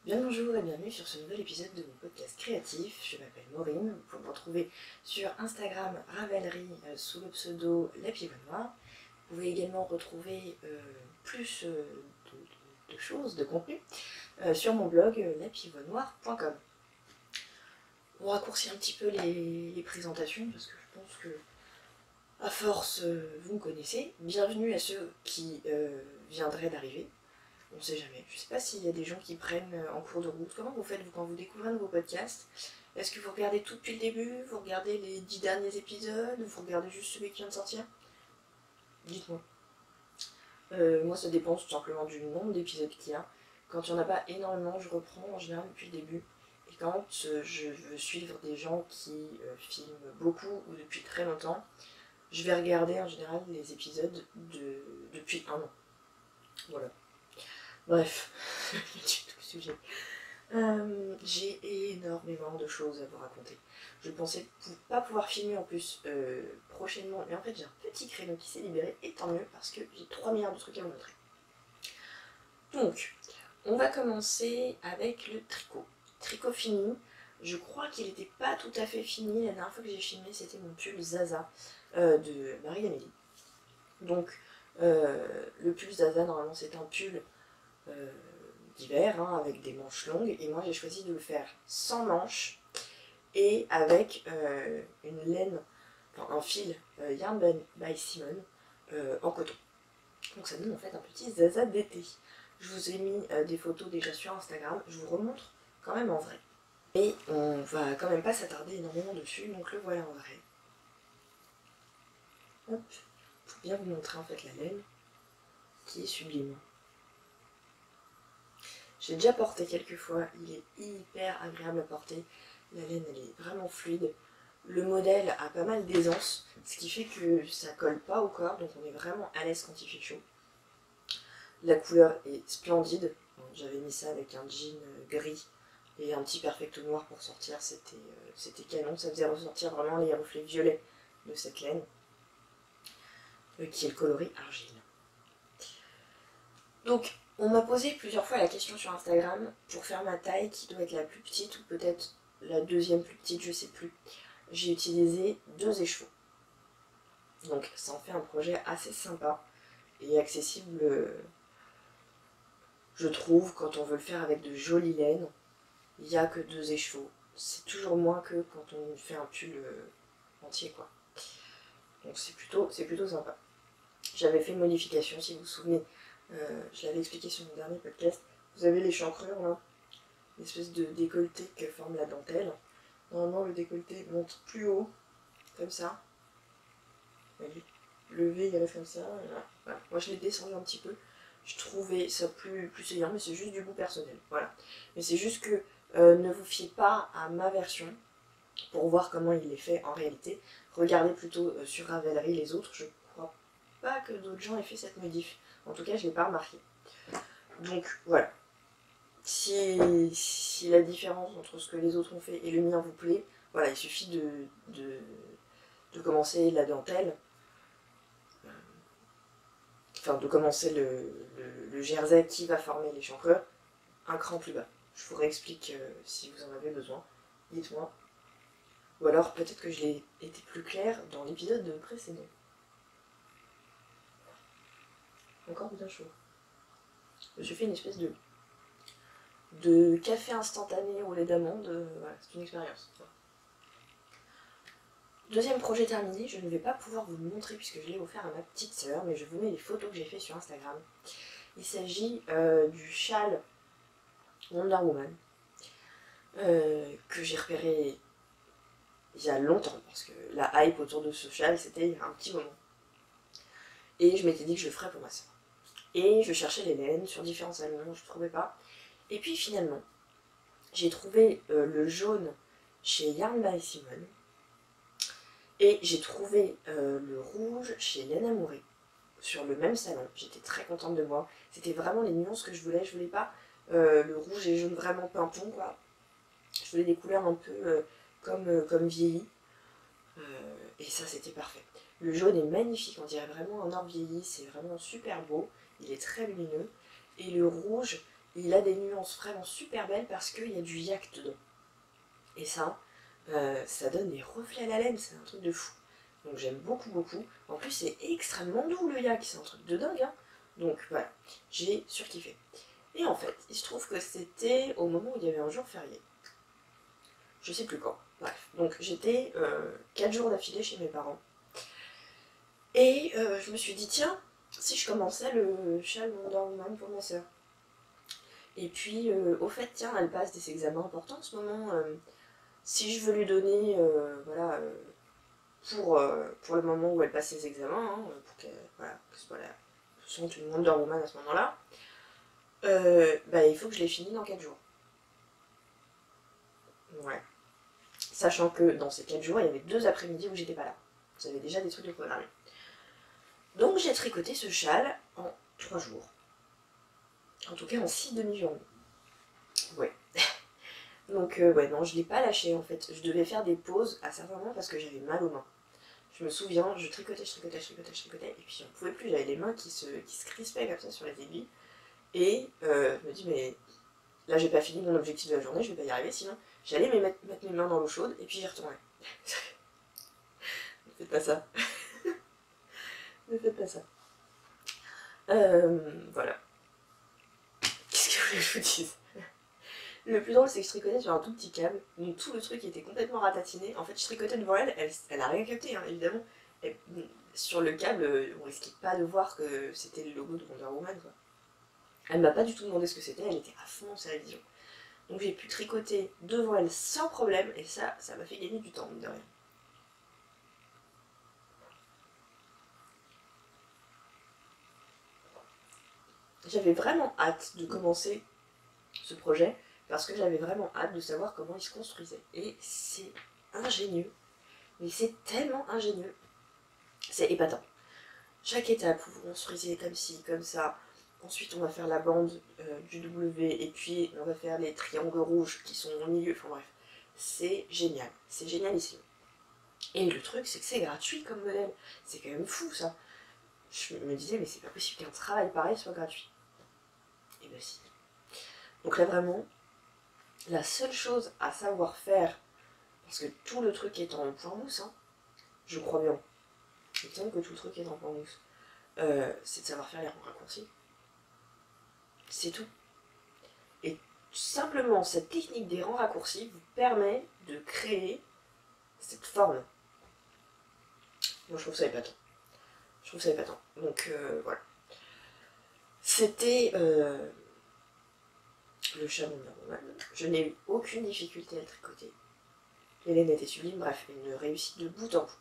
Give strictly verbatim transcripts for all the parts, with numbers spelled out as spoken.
Bien bonjour et bienvenue sur ce nouvel épisode de mon podcast créatif. Je m'appelle Maureen, vous pouvez me retrouver sur Instagram Ravelry euh, sous le pseudo La Pivoine Noire. Vous pouvez également retrouver euh, plus euh, de, de, de choses, de contenu, euh, sur mon blog euh, la pivoine noire point com. On raccourcit un petit peu les, les présentations parce que je pense que à force euh, vous me connaissez. Bienvenue à ceux qui euh, viendraient d'arriver. On sait jamais. Je sais pas s'il y a des gens qui prennent en cours de route. Comment vous faites vous quand vous découvrez un nouveau podcast? Est-ce que vous regardez tout depuis le début? Vous regardez les dix derniers épisodes? Vous regardez juste celui qui vient de sortir? Dites-moi. Euh, moi ça dépend tout simplement du nombre d'épisodes qu'il y a. Quand il n'y en a pas énormément, je reprends en général depuis le début. Et quand euh, je veux suivre des gens qui euh, filment beaucoup ou depuis très longtemps, je vais regarder en général les épisodes de... depuis un an. Voilà. Bref, du tout le sujet. Euh, j'ai énormément de choses à vous raconter. Je pensais pas pouvoir filmer en plus euh, prochainement, mais en fait j'ai un petit créneau qui s'est libéré, et tant mieux parce que j'ai trois milliards de trucs à vous montrer. Donc, on va commencer avec le tricot. Tricot fini. Je crois qu'il n'était pas tout à fait fini. La dernière fois que j'ai filmé, c'était mon pull Zaza euh, de Marie-Amélie. Donc, euh, le pull Zaza, normalement, c'est un pull Euh, d'hiver, hein, avec des manches longues, et moi j'ai choisi de le faire sans manches et avec euh, une laine, enfin un fil euh, Yarn by Simone euh, en coton. Donc ça donne en fait un petit zaza d'été. Je vous ai mis euh, des photos déjà sur Instagram, je vous remontre quand même en vrai. Et on va quand même pas s'attarder énormément dessus, donc le voilà en vrai. Hop, pour bien vous montrer en fait la laine qui est sublime. J'ai déjà porté quelques fois, il est hyper agréable à porter, la laine elle est vraiment fluide, le modèle a pas mal d'aisance, ce qui fait que ça colle pas au corps, donc on est vraiment à l'aise quand il fait chaud. La couleur est splendide, j'avais mis ça avec un jean gris et un petit perfecto noir pour sortir, c'était euh, c'était canon, ça faisait ressortir vraiment les reflets violets de cette laine, euh, qui est le coloris argile. Donc, on m'a posé plusieurs fois la question sur Instagram pour faire ma taille qui doit être la plus petite ou peut-être la deuxième plus petite, je sais plus. J'ai utilisé deux écheveaux. Donc ça en fait un projet assez sympa et accessible, je trouve, quand on veut le faire avec de jolies laines. Il n'y a que deux écheveaux. C'est toujours moins que quand on fait un pull entier, quoi. Donc c'est plutôt, c'est plutôt sympa. J'avais fait une modification, si vous vous souvenez. Euh, je l'avais expliqué sur mon dernier podcast. Vous avez les chancrures là, l'espèce de décolleté que forme la dentelle. Normalement le décolleté monte plus haut, comme ça. Le V il reste comme ça. Voilà. Moi je l'ai descendu un petit peu. Je trouvais ça plus, plus saillant, mais c'est juste du goût personnel. Voilà. Mais c'est juste que euh, ne vous fiez pas à ma version pour voir comment il est fait en réalité. Regardez plutôt euh, sur Ravelry les autres. Je crois pas que d'autres gens aient fait cette modif. En tout cas, je ne l'ai pas remarqué. Donc voilà. Si, si la différence entre ce que les autres ont fait et le mien vous plaît, voilà, il suffit de, de, de commencer la dentelle. Enfin, de commencer le, le, le jersey qui va former les chancreurs un cran plus bas. Je vous réexplique euh, si vous en avez besoin. Dites-moi. Ou alors peut-être que je l'ai été plus claire dans l'épisode précédent. Encore bien chaud. Je me suis fait une espèce de, de café instantané au lait d'amande. Euh, voilà, c'est une expérience. Deuxième projet terminé, je ne vais pas pouvoir vous le montrer puisque je l'ai offert à ma petite sœur, mais je vous mets les photos que j'ai fait sur Instagram. Il s'agit euh, du châle Wonder Woman euh, que j'ai repéré il y a longtemps, parce que la hype autour de ce châle, c'était il y a un petit moment. Et je m'étais dit que je le ferais pour ma soeur. Et je cherchais les laines sur différents salons, je ne trouvais pas. Et puis finalement, j'ai trouvé euh, le jaune chez Yarn by Simone. Et j'ai trouvé euh, le rouge chez Lena Mouret, sur le même salon. J'étais très contente de moi. C'était vraiment les nuances que je voulais. Je voulais pas euh, le rouge et jaune vraiment pimpon, quoi. Je voulais des couleurs un peu euh, comme, euh, comme vieilli. Euh, et ça, c'était parfait. Le jaune est magnifique, on dirait vraiment un or vieilli. C'est vraiment super beau. Il est très lumineux. Et le rouge il a des nuances vraiment super belles parce qu'il y a du yak dedans. Et ça, euh, ça donne des reflets à la laine, c'est un truc de fou. Donc j'aime beaucoup, beaucoup. En plus, c'est extrêmement doux le yak, c'est un truc de dingue. Hein. Donc voilà, j'ai surkiffé. Et en fait, il se trouve que c'était au moment où il y avait un jour férié. Je sais plus quand. Bref, donc j'étais euh, quatre jours d'affilée chez mes parents. Et euh, je me suis dit, tiens, si je commençais le châle Wonder Woman pour ma soeur. Et puis, euh, au fait, tiens, elle passe des examens importants en ce moment. Euh, si je veux lui donner, euh, voilà, euh, pour, euh, pour le moment où elle passe ses examens, hein, pour qu'elle voilà, que ce soit la, ce soit une Wonder Woman à ce moment-là, euh, bah, il faut que je l'ai fini dans quatre jours. Ouais. Sachant que dans ces quatre jours, il y avait deux après-midi où j'étais pas là. J'avais déjà des trucs de programmer. Donc j'ai tricoté ce châle en trois jours. En tout cas en six demi-journées. Ouais. Donc euh, ouais, non, je l'ai pas lâché en fait. Je devais faire des pauses à certains moments parce que j'avais mal aux mains. Je me souviens, je tricotais, je tricotais, je tricotais, je tricotais, et puis j'en pouvais plus, j'avais les mains qui se, qui se crispaient comme ça sur les aiguilles. Et euh, je me dis, mais là j'ai pas fini mon objectif de la journée, je vais pas y arriver, sinon j'allais mettre, mettre mes mains dans l'eau chaude et puis j'y retournais. Ne faites pas ça. Ne faites pas ça. Euh, voilà. Qu'est-ce que vous voulez que je vous dise? Le plus drôle, c'est que je tricotais sur un tout petit câble, donc tout le truc était complètement ratatiné. En fait, je tricotais devant elle, elle, elle a rien capté, hein, évidemment. Et, sur le câble, on risquait pas de voir que c'était le logo de Wonder Woman, quoi. Elle m'a pas du tout demandé ce que c'était, elle était à fond dans sa révision. Donc j'ai pu tricoter devant elle sans problème, et ça, ça m'a fait gagner du temps, mine de rien. J'avais vraiment hâte de commencer ce projet, parce que j'avais vraiment hâte de savoir comment il se construisait. Et c'est ingénieux, mais c'est tellement ingénieux. C'est épatant. Chaque étape, vous construisez comme ci, comme ça. Ensuite, on va faire la bande euh, du W, et puis on va faire les triangles rouges qui sont au milieu. Enfin bref, c'est génial. C'est génialissime. Et le truc, c'est que c'est gratuit comme modèle. C'est quand même fou, ça. Je me disais, mais c'est pas possible qu'un travail pareil soit gratuit. Et bien si. Donc là, vraiment, la seule chose à savoir faire, parce que tout le truc est en point mousse, hein, je crois bien, il me semble que tout le truc est en point mousse, euh, c'est de savoir faire les raccourcis. C'est tout. Et simplement, cette technique des rangs raccourcis vous permet de créer cette forme. Moi, je trouve ça épatant. Je trouve ça épatant. Donc, euh, voilà. C'était euh, le chat Wonder Woman. Je n'ai eu aucune difficulté à le tricoter. Les laines étaient sublimes. Bref, une réussite de bout en bout.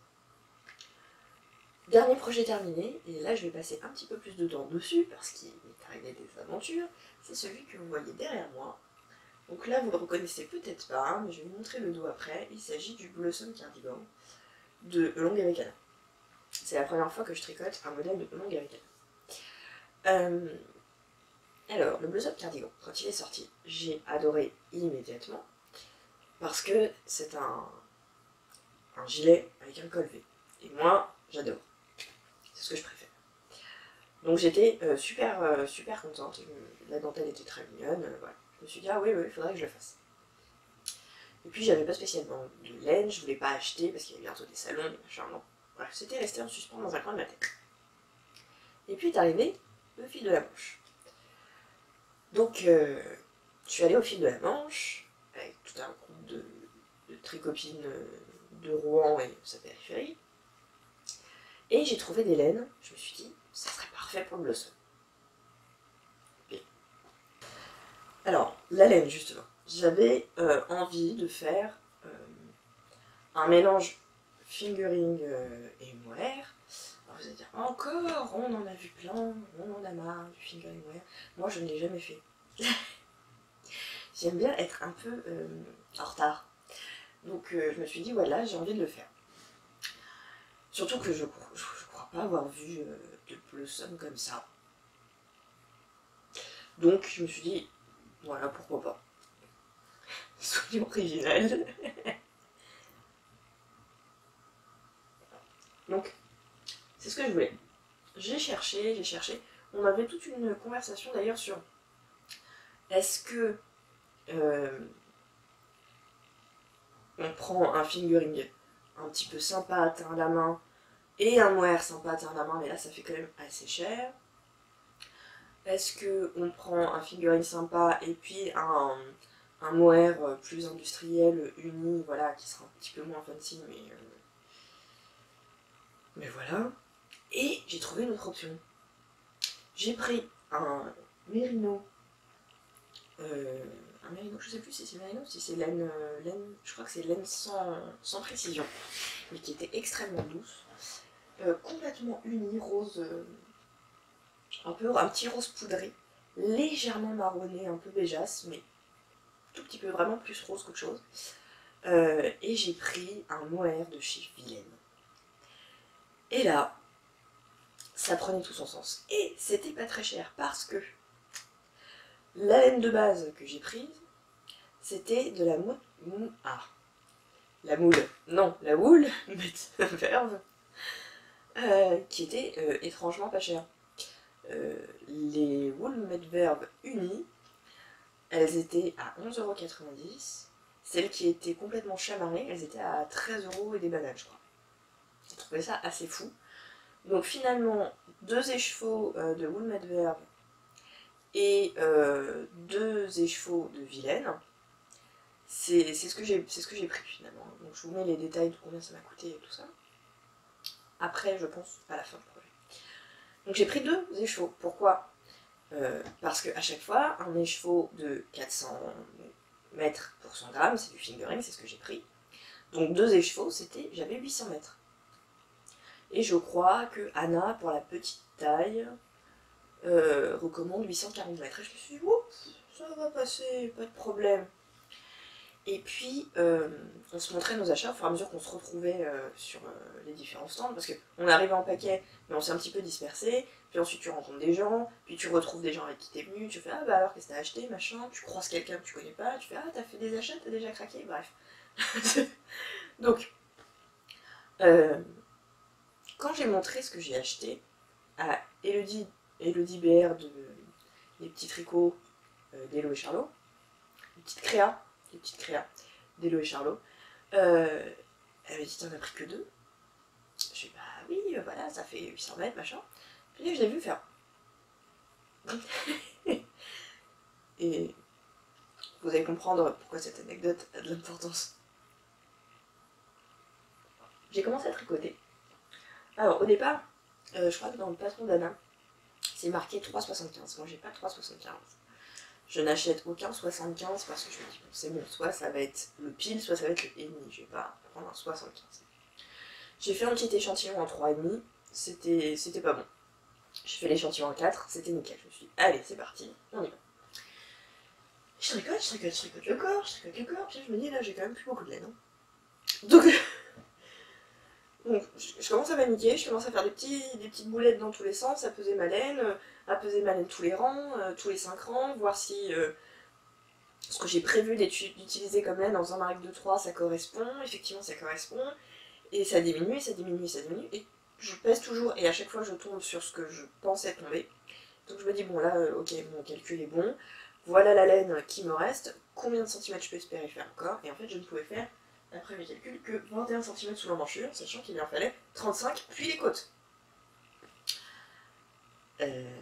Dernier projet terminé, et là je vais passer un petit peu plus de temps dessus parce qu'il m'est arrivé des aventures, c'est celui que vous voyez derrière moi. Donc là vous le reconnaissez peut-être pas, hein, mais je vais vous montrer le dos après. Il s'agit du Blossom Cardigan de Long Americana. C'est la première fois que je tricote un modèle de Long Americana. Euh, alors, le Blossom Cardigan, quand il est sorti, j'ai adoré immédiatement parce que c'est un, un gilet avec un col V. Et moi, j'adore. C'est ce que je préfère. Donc j'étais euh, super, euh, super contente. La dentelle était très mignonne. Euh, voilà. Je me suis dit, ah oui, oui, il faudrait que je le fasse. Et puis j'avais pas spécialement de laine, je voulais pas acheter parce qu'il y avait bientôt des salons, des machins, non. Bref, c'était resté en suspens dans un coin de ma tête. Et puis est arrivé le fil de la Manche. Donc euh, je suis allée au fil de la Manche, avec tout un groupe de, de tricopines de Rouen et de sa périphérie. Et j'ai trouvé des laines, je me suis dit, ça serait parfait pour le Blossom. Bien. Alors, la laine, justement. J'avais euh, envie de faire euh, un mélange fingering euh, et mohair. Alors vous allez dire, encore, on en a vu plein, on en a marre du fingering mohair. Moi, je ne l'ai jamais fait. J'aime bien être un peu euh, en retard. Donc, euh, je me suis dit, voilà, j'ai envie de le faire. Surtout que je ne crois pas avoir vu euh, de Blossom comme ça. Donc je me suis dit, voilà, pourquoi pas. Soyons original. Donc, c'est ce que je voulais. J'ai cherché, j'ai cherché. On avait toute une conversation d'ailleurs sur est-ce que euh, on prend un fingering un petit peu sympa à teint à la main et un mohair sympa à teint à la main, mais là ça fait quand même assez cher. Est-ce qu'on prend un fingering sympa et puis un, un mohair plus industriel, uni, voilà, qui sera un petit peu moins fancy, mais, euh, mais voilà. Et j'ai trouvé une autre option. J'ai pris un mérino, euh, un mérino, je sais plus si c'est mérino, si c'est laine, euh, laine, je crois que c'est laine sans, sans précision, mais qui était extrêmement douce, euh, complètement unie, rose, euh, un peu, un petit rose poudré, légèrement marronné, un peu béjasse, mais tout petit peu, vraiment plus rose qu'autre chose. Euh, et j'ai pris un mohair de chez Vilaine. Et là, ça prenait tout son sens. Et c'était pas très cher parce que la laine de base que j'ai prise, c'était de la moule. Mou, ah, la moule. Non, la wool verve, euh, qui était euh, étrangement pas chère. Euh, les wool verve unies, elles étaient à onze euros quatre-vingt-dix. Celles qui étaient complètement chamarrées, elles étaient à treize euros et des bananes, je crois. J'ai trouvé ça assez fou. Donc finalement, deux écheveaux euh, de wool verve et euh, deux écheveaux de Vilaine, c'est ce que j'ai pris finalement. Donc je vous mets les détails de combien ça m'a coûté et tout ça. Après, je pense, à la fin du projet. Donc j'ai pris deux écheveaux. Pourquoi euh, Parce qu'à chaque fois, un écheveau de quatre cents mètres pour cent grammes, c'est du fingering, c'est ce que j'ai pris. Donc deux écheveaux, c'était, j'avais huit cents mètres. Et je crois que Anna, pour la petite taille, euh, recommande huit cent quarante mètres. Et je me suis dit, oups, ça va passer, pas de problème. Et puis, euh, on se montrait nos achats au fur et à mesure qu'on se retrouvait euh, sur euh, les différents stands, parce qu'on arrivait en paquet, mais on s'est un petit peu dispersé, puis ensuite tu rencontres des gens, puis tu retrouves des gens avec qui t'es venu, tu fais « Ah bah alors, qu'est-ce que t'as acheté, machin ?» Tu croises quelqu'un que tu connais pas, tu fais « Ah, t'as fait des achats, t'as déjà craqué ?» Bref. Donc, euh, quand j'ai montré ce que j'ai acheté à Elodie, Elodie B R de Les Petits Tricots euh, d'Elo et Charlot, les petites créas, les petites créas d'Elo et Charlot, euh, elle m'a dit t'en as pris que deux. Je dis bah oui, euh, voilà, ça fait huit cents mètres, machin. Puis là, je l'ai vu faire. Et vous allez comprendre pourquoi cette anecdote a de l'importance. J'ai commencé à tricoter. Alors au départ, euh, je crois que dans le patron d'Anna, c'est marqué trois soixante-quinze. Moi j'ai pas trois soixante-quinze. Je n'achète aucun soixante-quinze parce que je me dis bon c'est bon, soit ça va être le pile, soit ça va être le et demi. Je vais pas prendre un soixante-quinze. J'ai fait un petit échantillon en trois virgule cinq, c'était pas bon. J'ai fait l'échantillon en quatre, c'était nickel. Je me suis dit, allez, c'est parti, on y va. Je tricote, je tricote, je tricote le corps, je tricote le corps, puis je me dis, là, j'ai quand même plus beaucoup de laine. Hein. Donc, donc je, je commence à paniquer, je commence à faire des, petits, des petites boulettes dans tous les sens, à peser ma laine, à peser ma laine tous les rangs, euh, tous les cinq rangs, voir si euh, ce que j'ai prévu d'utiliser comme laine en faisant ma règle de trois, ça correspond, effectivement ça correspond, et ça diminue, ça diminue, ça diminue, et je pèse toujours, et à chaque fois je tombe sur ce que je pensais tomber. Donc je me dis, bon là, euh, ok, mon calcul est bon, voilà la laine qui me reste, combien de centimètres je peux espérer faire encore, et en fait je ne pouvais faire, d'après mes calculs, que vingt et un centimètres sous l'emmanchure, sachant qu'il en fallait trente-cinq, puis les côtes. Euh...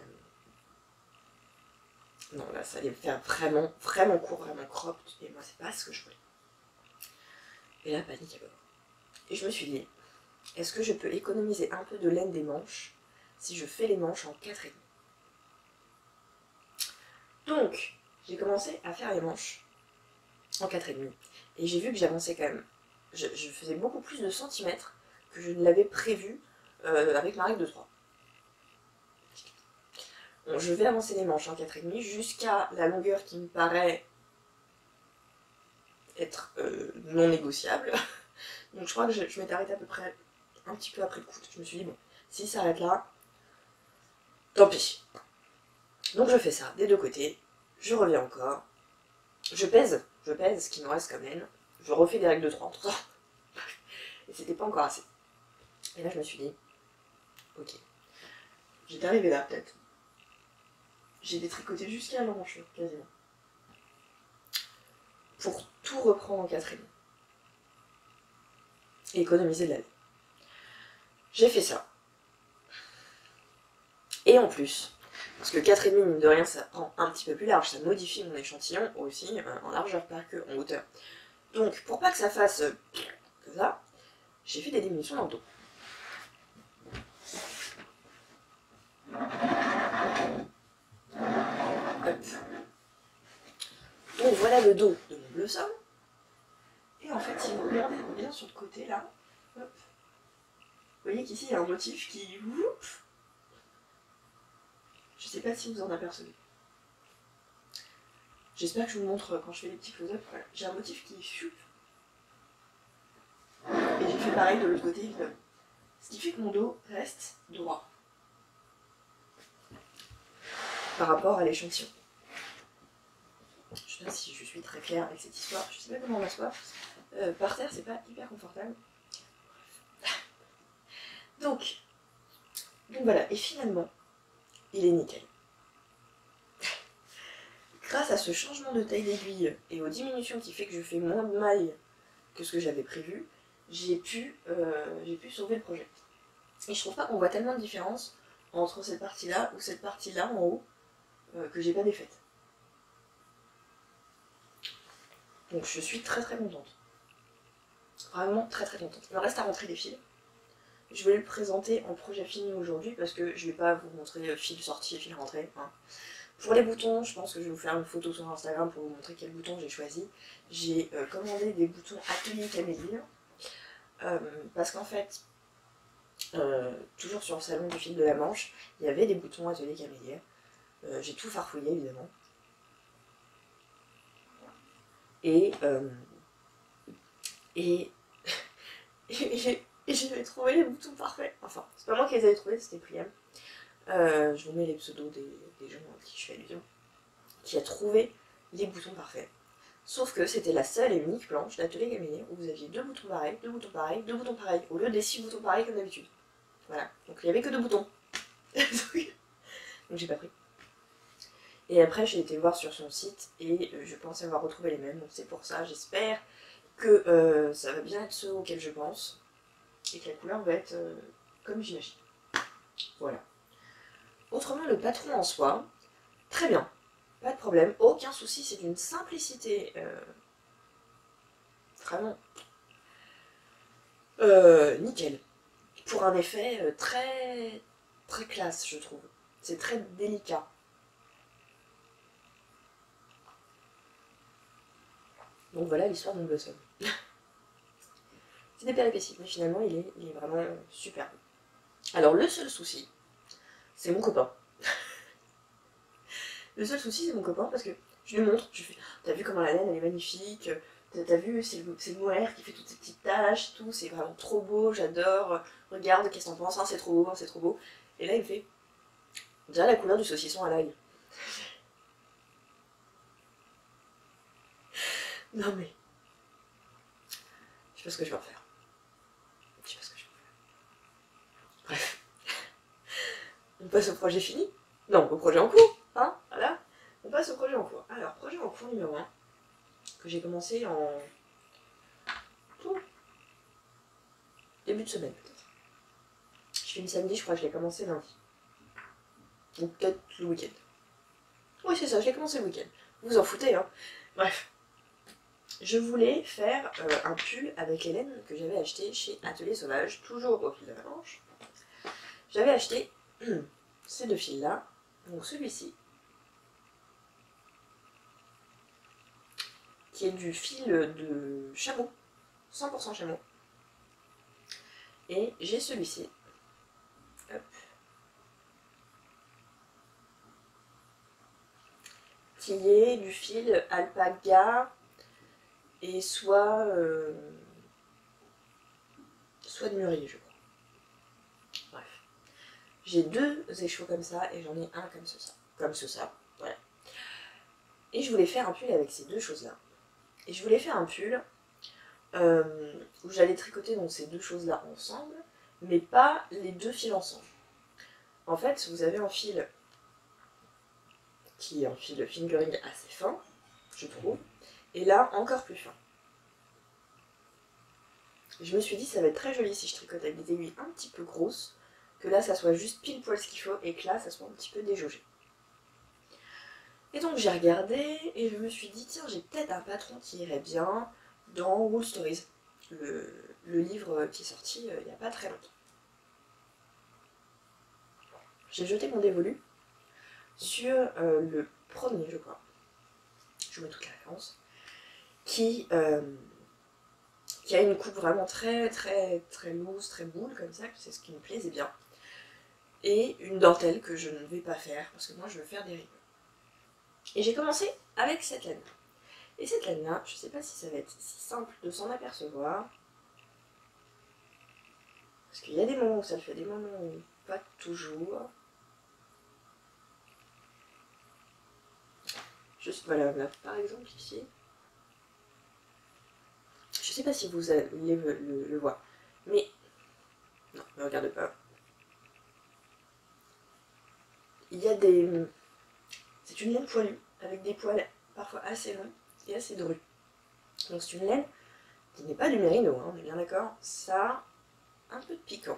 Non, là ça allait me faire vraiment, vraiment court, vraiment cropped, et moi c'est pas ce que je voulais. Et là, panique à bord. Et je me suis dit, est-ce que je peux économiser un peu de laine des manches si je fais les manches en quatre virgule cinq? Donc, j'ai commencé à faire les manches en quatre virgule cinq. Et j'ai vu que j'avançais quand même. Je, je faisais beaucoup plus de centimètres que je ne l'avais prévu euh, avec ma règle de trois. Bon, je vais avancer les manches en quatre virgule cinq jusqu'à la longueur qui me paraît être euh, non négociable. Donc je crois que je, je m'étais arrêtée à peu près un petit peu après le coude. Je me suis dit, bon, si ça arrête là, tant pis. Donc je fais ça des deux côtés, je reviens encore, je pèse, je pèse ce qui me reste comme laine, je refais des règles de trois entre temps. Et c'était pas encore assez. Et là je me suis dit, ok, j'étais arrivée là peut-être. J'ai détricoté jusqu'à l'emmanchure, quasiment. pour tout reprendre en quatre et demi. Et économiser de la laine. J'ai fait ça. Et en plus, parce que quatre et demi, mine de rien, ça prend un petit peu plus large, ça modifie mon échantillon aussi euh, en largeur, pas que en hauteur. Donc, pour pas que ça fasse euh, comme ça, j'ai fait des diminutions dans le dos. Hop. Donc voilà le dos de mon bleu sol. Et en fait, si vous regardez bien sur le côté là, hop, vous voyez qu'ici il y a un motif qui... Je sais pas si vous en apercevez. J'espère que je vous montre quand je fais les petits close-up. Voilà. J'ai un motif qui choupe. Et j'ai fait pareil de l'autre côté évidemment. Ce qui fait que mon dos reste droit. Par rapport à l'échantillon. Je sais pas si je suis très claire avec cette histoire. Je sais pas comment on m'assoit. Euh, par terre, c'est pas hyper confortable. Donc, donc voilà. Et finalement, il est nickel. Grâce à ce changement de taille d'aiguille et aux diminutions qui fait que je fais moins de mailles que ce que j'avais prévu, j'ai pu, euh, j'ai pu sauver le projet. Et je trouve pas qu'on voit tellement de différence entre cette partie-là ou cette partie-là en haut euh, que j'ai pas défaite. Donc je suis très très contente. Vraiment très très contente. Il me reste à rentrer les fils. Je voulais le présenter en projet fini aujourd'hui parce que je vais pas vous montrer fil sorti et fil rentré. Hein. Pour les boutons, je pense que je vais vous faire une photo sur Instagram pour vous montrer quel bouton j'ai choisi. J'ai euh, commandé des boutons Atelier Camélie. Euh, parce qu'en fait, euh, toujours sur le salon du fil de la Manche, il y avait des boutons Atelier Camélie. Euh, j'ai tout farfouillé évidemment. Et, euh, et, et j'ai trouvé les boutons parfaits. Enfin, c'est pas moi qui les avais trouvés, c'était Priam. Euh, je vous mets les pseudos des, des gens à qui je fais allusion. Qui a trouvé les boutons parfaits. Sauf que c'était la seule et unique planche d'Atelier Camélie où vous aviez deux boutons pareils, deux boutons pareils, deux boutons pareils, au lieu des six boutons pareils comme d'habitude. Voilà. Donc il n'y avait que deux boutons. Donc j'ai pas pris. Et après j'ai été voir sur son site et euh, je pense avoir retrouvé les mêmes. Donc c'est pour ça, j'espère que euh, ça va bien être ceux auxquels je pense. Et que la couleur va être euh, comme j'imagine. Voilà. Autrement, le patron en soi, très bien. Pas de problème, aucun souci, c'est d'une simplicité euh, vraiment euh, nickel. Pour un effet euh, très très classe, je trouve. C'est très délicat. Donc voilà l'histoire de mon Blossom. C'est des péripéties, mais finalement il est, il est vraiment superbe. Alors le seul souci, c'est mon copain. Le seul souci, c'est mon copain parce que je lui montre, je lui fais, t'as vu comment la laine elle est magnifique, t'as vu, c'est le, le mohair qui fait toutes ces petites taches, tout, c'est vraiment trop beau, j'adore, regarde, qu'est-ce que t'en penses, hein, c'est trop beau, hein, c'est trop beau. Et là il me fait, on dirait la couleur du saucisson à l'ail. Non mais, je sais pas ce que je vais en faire. Je sais pas ce que je vais en faire. Bref. On passe au projet fini. Non, au projet en cours, hein, voilà. On passe au projet en cours. Alors, projet en cours numéro un, que j'ai commencé en tout début de semaine peut-être. Je finis samedi, je crois que je l'ai commencé lundi. Ou peut-être le week-end. Oui, c'est ça, je l'ai commencé le week-end. Vous vous en foutez, hein. Bref. Je voulais faire euh, un pull avec Hélène que j'avais acheté chez Atelier Sauvage, toujours au fil de la Manche. J'avais acheté ces deux fils-là, donc celui-ci, qui est du fil de chameau, cent pour cent chameau. Et j'ai celui-ci, hop, qui est du fil alpaga et soit, euh, soit de mûrier, je crois. Bref. J'ai deux échos comme ça et j'en ai un comme ça, comme ça, voilà. Et je voulais faire un pull avec ces deux choses-là. Et je voulais faire un pull euh, où j'allais tricoter donc ces deux choses-là ensemble, mais pas les deux fils ensemble. En fait, vous avez un fil qui est un fil fingering assez fin, je trouve, Et là, encore plus fin. Je me suis dit, ça va être très joli si je tricote avec des aiguilles un petit peu grosses, que là, ça soit juste pile poil ce qu'il faut, et que là, ça soit un petit peu déjaugé. Et donc, j'ai regardé, et je me suis dit, tiens, j'ai peut-être un patron qui irait bien dans Wool Stories, le, le livre qui est sorti euh, il n'y a pas très longtemps. J'ai jeté mon dévolu sur euh, le premier, je crois, je vous mets toutes les références, qui, euh, qui a une coupe vraiment très très très loose, très boule comme ça, c'est ce qui me plaisait bien, et une dentelle que je ne vais pas faire, parce que moi je veux faire des rayures. Et j'ai commencé avec cette laine. Et cette laine-là, je ne sais pas si ça va être si simple de s'en apercevoir, parce qu'il y a des moments où ça le fait, des moments où pas toujours. Juste, voilà, là, par exemple ici. Je sais pas si vous allez le, le, le voir, mais non, ne regarde pas. Il y a des... C'est une laine poilue, avec des poils parfois assez longs et assez drus. Donc c'est une laine qui n'est pas du mérino, hein, on est bien d'accord. Ça a un peu de piquant.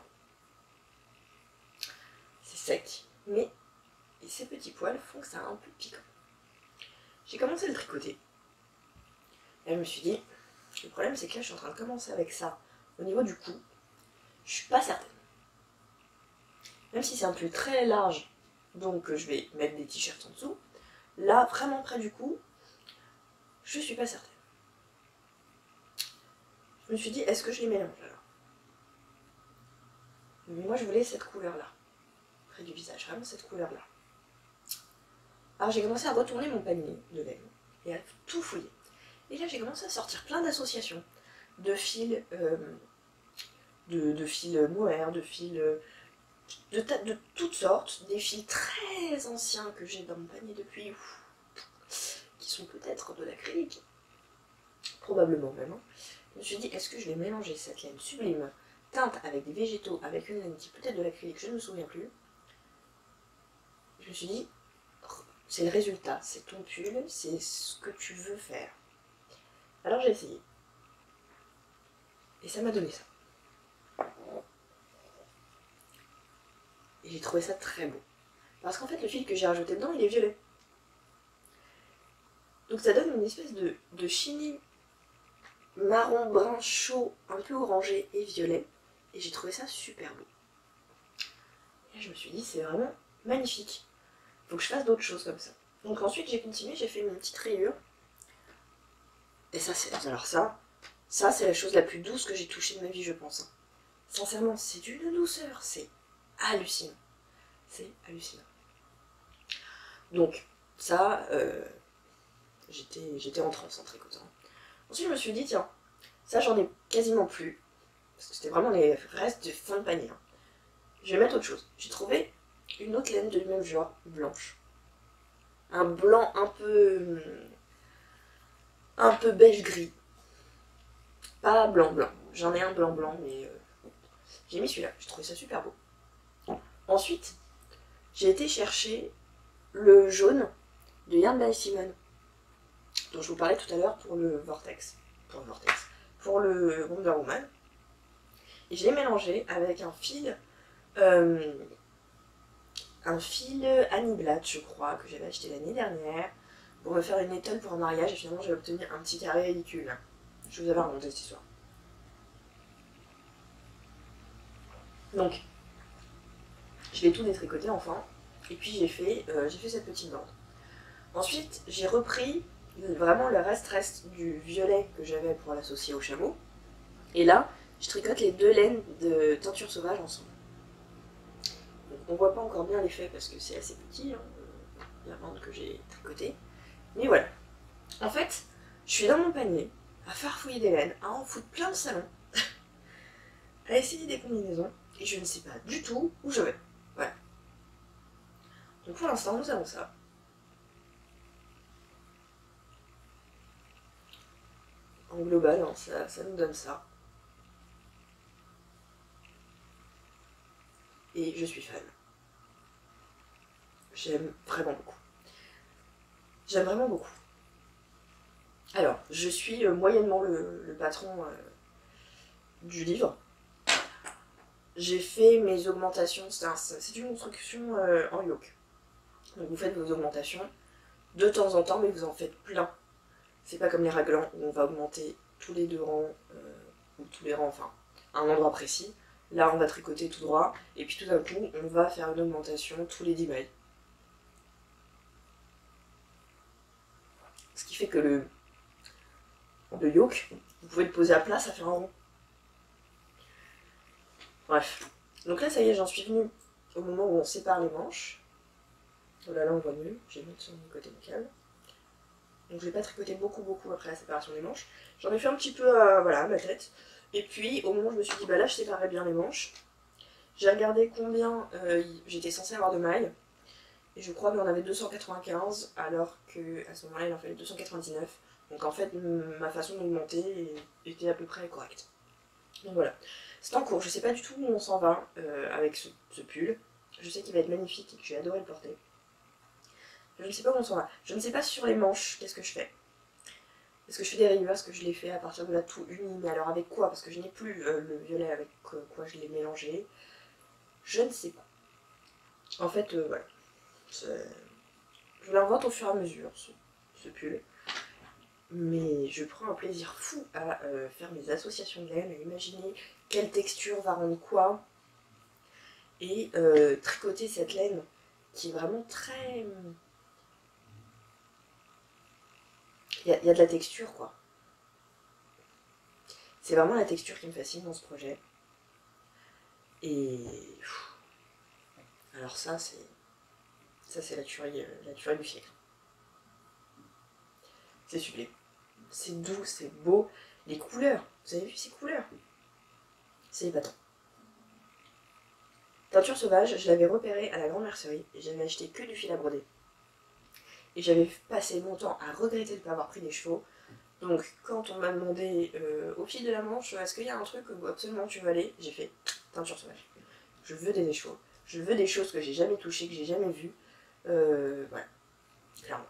C'est sec, mais et ces petits poils font que ça a un peu de piquant. J'ai commencé à le tricoter. Et je me suis dit, le problème c'est que là je suis en train de commencer avec ça. Au niveau du cou, je suis pas certaine. Même si c'est un pull très large, donc je vais mettre des t-shirts en dessous, là, vraiment près du cou, je suis pas certaine. Je me suis dit, est-ce que je les mélange alors? Mais moi je voulais cette couleur-là, près du visage, vraiment cette couleur-là. Alors j'ai commencé à retourner mon panier de laine et à tout fouiller. Et là j'ai commencé à sortir plein d'associations de fils, euh, de, de fils mohair, de fils de, de toutes sortes, des fils très anciens que j'ai dans mon panier depuis, ouf, qui sont peut-être de l'acrylique, probablement même. Hein. Je me suis dit, est-ce que je vais mélanger cette laine sublime, teinte avec des végétaux, avec une laine qui peut-être de l'acrylique, je ne me souviens plus. Je me suis dit, c'est le résultat, c'est ton pull, c'est ce que tu veux faire. Alors j'ai essayé. Et ça m'a donné ça. Et j'ai trouvé ça très beau. Parce qu'en fait, le fil que j'ai rajouté dedans, il est violet. Donc ça donne une espèce de, de chenille marron brun chaud, un peu orangé et violet. Et j'ai trouvé ça super beau. Et là, je me suis dit, c'est vraiment magnifique. Faut que je fasse d'autres choses comme ça. Donc ensuite, j'ai continué, j'ai fait une petite rayure. Et ça, c'est... Alors ça, ça c'est la chose la plus douce que j'ai touchée de ma vie, je pense. Sincèrement, c'est d'une douceur, c'est hallucinant. C'est hallucinant. Donc, ça, euh, j'étais en transe en tricotant. Ensuite, je me suis dit, tiens, ça, j'en ai quasiment plus. Parce que c'était vraiment les restes de fin de panier. Hein. Je vais mettre autre chose. J'ai trouvé une autre laine du même genre, blanche. Un blanc un peu... un peu beige-gris. Pas blanc-blanc. J'en ai un blanc-blanc, mais... Euh, j'ai mis celui-là. J'ai trouvé ça super beau. Ensuite, j'ai été chercher le jaune de Yarn by Simon, dont je vous parlais tout à l'heure pour le Vortex. Pour le Vortex. Pour le Wonder Woman. Et je l'ai mélangé avec un fil... Euh, un fil Annie Blatt, je crois, que j'avais acheté l'année dernière, pour me faire une étole pour un mariage, et finalement j'ai obtenu un petit carré ridicule. Je vous avais raconté cette histoire. Donc, je l'ai tout détricoté enfin, et puis j'ai fait, euh, j'ai fait cette petite bande. Ensuite, j'ai repris vraiment le reste-reste du violet que j'avais pour l'associer au chameau, et là, je tricote les deux laines de teinture sauvage ensemble. Donc, on voit pas encore bien l'effet parce que c'est assez petit, hein, la bande que j'ai tricotée. Mais voilà. En fait, je suis dans mon panier, à farfouiller des laines, à en foutre plein le salon, à essayer des combinaisons, et je ne sais pas du tout où je vais. Voilà. Donc pour l'instant, nous avons ça. En global, hein, ça, ça nous donne ça. Et je suis fan. J'aime vraiment beaucoup. J'aime vraiment beaucoup. Alors, je suis euh, moyennement le, le patron euh, du livre. J'ai fait mes augmentations, c'est une construction euh, en yoke. Donc vous faites vos augmentations de temps en temps, mais vous en faites plein. C'est pas comme les raglans où on va augmenter tous les deux rangs, euh, ou tous les rangs, enfin, à un endroit précis. Là, on va tricoter tout droit, et puis tout d'un coup, on va faire une augmentation tous les dix mailles. Ce qui fait que le, le yoke, vous pouvez le poser à plat, ça fait un rond. Bref. Donc là, ça y est, j'en suis venue au moment où on sépare les manches. Oh là là, on voit mieux, j'ai mis sur mon côté du câble. Donc je vais pas tricoter beaucoup beaucoup après la séparation des manches. J'en ai fait un petit peu euh, voilà, à ma tête. Et puis au moment où je me suis dit bah là je séparerai bien les manches, j'ai regardé combien euh, j'étais censée avoir de mailles. Et je crois qu'il en avait deux cent quatre-vingt-quinze alors qu'à ce moment-là il en fallait deux cent quatre-vingt-dix-neuf. Donc en fait ma façon d'augmenter était à peu près correcte. Donc voilà. C'est en cours, je sais pas du tout où on s'en va euh, avec ce, ce pull. Je sais qu'il va être magnifique et que j'ai adoré le porter. Je ne sais pas où on s'en va. Je ne sais pas sur les manches, qu'est-ce que je fais. Est-ce que je fais des rayures? Est-ce que je les fais à partir de là tout uni? Mais alors avec quoi? Parce que je n'ai plus euh, le violet avec quoi je l'ai mélangé. Je ne sais pas. En fait, euh, voilà. Je l'invente au fur et à mesure, ce, ce pull. Mais je prends un plaisir fou à euh, faire mes associations de laine, à imaginer quelle texture va rendre quoi. Et euh, tricoter cette laine qui est vraiment très... Il y, y a de la texture, quoi. C'est vraiment la texture qui me fascine dans ce projet. Et... Alors ça, c'est... Ça, c'est la tuerie, la tuerie du siècle. C'est sublime. C'est doux, c'est beau. Les couleurs, vous avez vu ces couleurs? C'est épatant. Teinture sauvage, je l'avais repérée à la grande mercerie et j'avais acheté que du fil à broder. Et j'avais passé mon temps à regretter de ne pas avoir pris des chevaux. Donc quand on m'a demandé euh, au fil de la manche, est-ce qu'il y a un truc où absolument tu veux aller, j'ai fait teinture sauvage. Je veux des chevaux. Je veux des choses que j'ai jamais touchées, que j'ai jamais vues. Euh, voilà, clairement.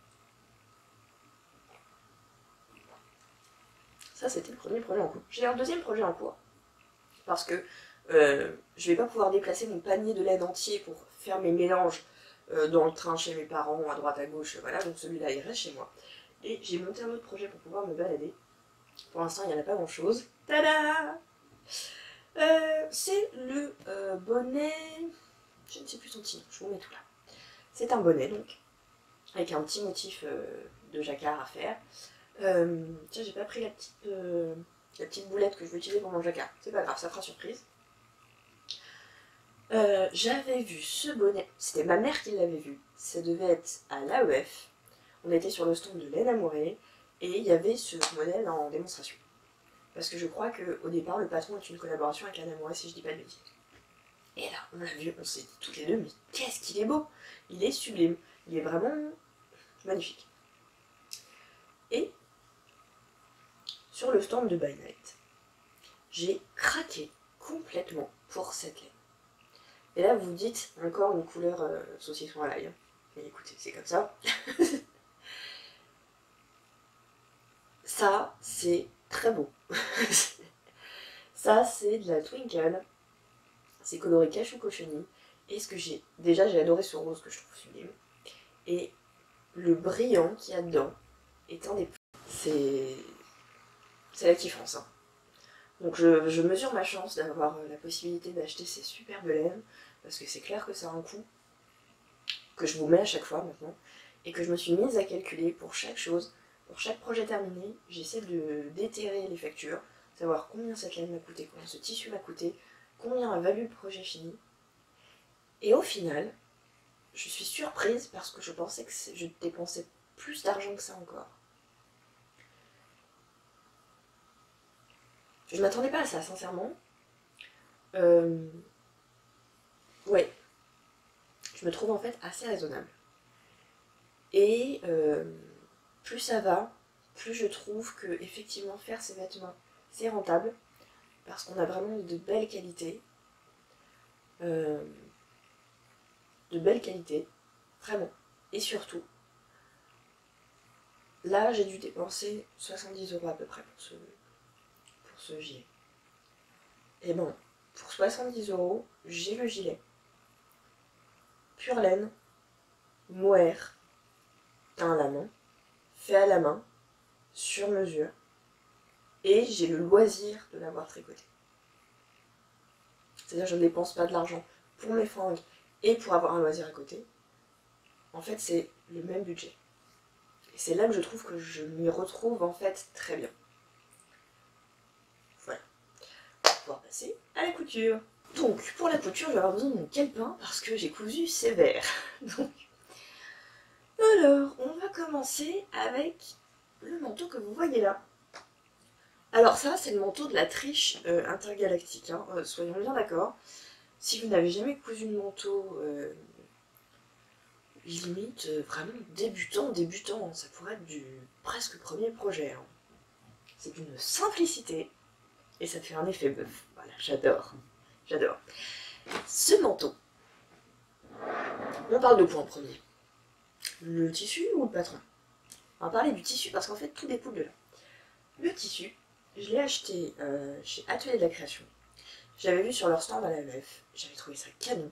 Ça, c'était le premier projet en cours. J'ai un deuxième projet en cours. Parce que euh, je vais pas pouvoir déplacer mon panier de laine entier pour faire mes mélanges euh, dans le train chez mes parents, à droite, à gauche, voilà. Donc celui-là, il reste chez moi. Et j'ai monté un autre projet pour pouvoir me balader. Pour l'instant, il n'y en a pas grand-chose. Tada euh, C'est le euh, bonnet... Je ne sais plus son titre, je vous mets tout là. C'est un bonnet, donc, avec un petit motif euh, de jacquard à faire. Euh, tiens, j'ai pas pris la petite, euh, la petite boulette que je vais utiliser pour mon jacquard. C'est pas grave, ça fera surprise. Euh, J'avais vu ce bonnet, c'était ma mère qui l'avait vu. Ça devait être à l'A E F. On était sur le stand de Laine Amourée et il y avait ce modèle en démonstration. Parce que je crois qu'au départ, le patron est une collaboration avec Laine Amourée, si je dis pas de bêtises. Et là, on l'a vu, on s'est dit toutes les deux, mais qu'est-ce qu'il est beau! Il est sublime, il est vraiment magnifique. Et sur le stand de By Night, j'ai craqué complètement pour cette laine. Et là, vous vous dites, encore une couleur euh, saucisson à l'ail. Mais écoutez, c'est comme ça. Ça, c'est très beau. Ça, c'est de la Twinkle. C'est coloré cachou cochenille. Et ce que j'ai... Déjà, j'ai adoré ce rose que je trouve sublime. Et le brillant qu'il y a dedans est un des... C'est... C'est la kiffance, hein. Donc je, je mesure ma chance d'avoir la possibilité d'acheter ces superbes laines. Parce que c'est clair que ça a un coût. Que je vous mets à chaque fois maintenant. Et que je me suis mise à calculer pour chaque chose. Pour chaque projet terminé, j'essaie de déterrer les factures, savoir combien cette laine m'a coûté, combien ce tissu m'a coûté, combien a valu le projet fini. Et au final, je suis surprise parce que je pensais que je dépensais plus d'argent que ça encore. Je ne m'attendais pas à ça, sincèrement. Euh... Ouais. Je me trouve en fait assez raisonnable. Et... Euh... plus ça va, plus je trouve que effectivement faire ces vêtements, c'est rentable, parce qu'on a vraiment de belles qualités. Euh, de belles qualités, vraiment. Et surtout, là j'ai dû dépenser soixante-dix euros à peu près pour ce, pour ce gilet. Et bon, pour soixante-dix euros, j'ai le gilet. Pure laine, mohair, teint à la main, fait à la main, sur mesure, et j'ai le loisir de l'avoir tricoté. C'est-à-dire que je ne dépense pas de l'argent pour mes fringues et pour avoir un loisir à côté. En fait, c'est le même budget. Et c'est là que je trouve que je m'y retrouve en fait très bien. Voilà. On va pouvoir passer à la couture. Donc, pour la couture, je vais avoir besoin de mon calepin parce que j'ai cousu sévère. Donc, alors, on va commencer avec le manteau que vous voyez là. Alors ça, c'est le manteau de la triche euh, intergalactique, hein. euh, soyons bien d'accord. Si vous n'avez jamais cousu de manteau, euh, limite, euh, vraiment débutant, débutant, ça pourrait être du presque premier projet. Hein. C'est d'une simplicité, et ça fait un effet bœuf. Voilà, j'adore, j'adore. Ce manteau, on parle de quoi en premier? Le tissu ou le patron? On va parler du tissu parce qu'en fait, tout découle de là. Le tissu, je l'ai acheté euh, chez Atelier de la Création. J'avais vu sur leur stand à la E F, j'avais trouvé ça canon.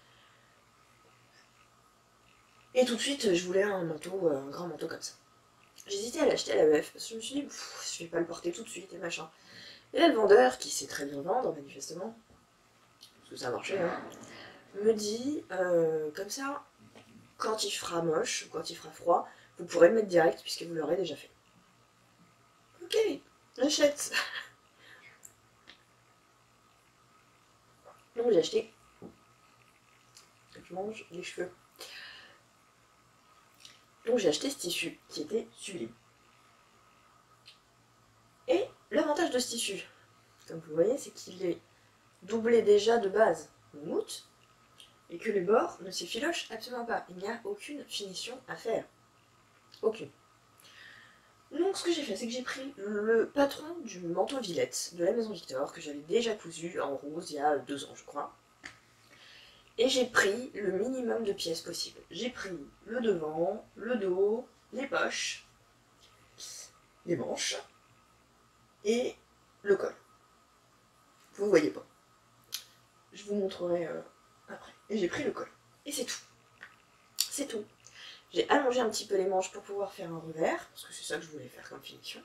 Et tout de suite, je voulais un manteau, un grand manteau comme ça. J'hésitais à l'acheter à la E F parce que je me suis dit, je vais pas le porter tout de suite et machin. Et là, le vendeur, qui sait très bien vendre manifestement, parce que ça a marché, hein, me dit, euh, comme ça, quand il fera moche, quand il fera froid, vous pourrez le mettre direct puisque vous l'aurez déjà fait. Ok, j'achète. Donc j'ai acheté. Je mange les cheveux. Donc j'ai acheté ce tissu qui était sublime. Et l'avantage de ce tissu, comme vous voyez, c'est qu'il est doublé déjà de base en mousse et que les bords ne s'effilochent absolument pas. Il n'y a aucune finition à faire. Aucune. Donc ce que j'ai fait, c'est que j'ai pris le patron du manteau Villette de la Maison Victor, que j'avais déjà cousu en rose il y a deux ans je crois. Et j'ai pris le minimum de pièces possible. J'ai pris le devant, le dos, les poches, les manches et le col. Vous ne voyez pas. Je vous montrerai euh, après. Et j'ai pris le col. Et c'est tout. C'est tout. J'ai allongé un petit peu les manches pour pouvoir faire un revers, parce que c'est ça que je voulais faire comme finition.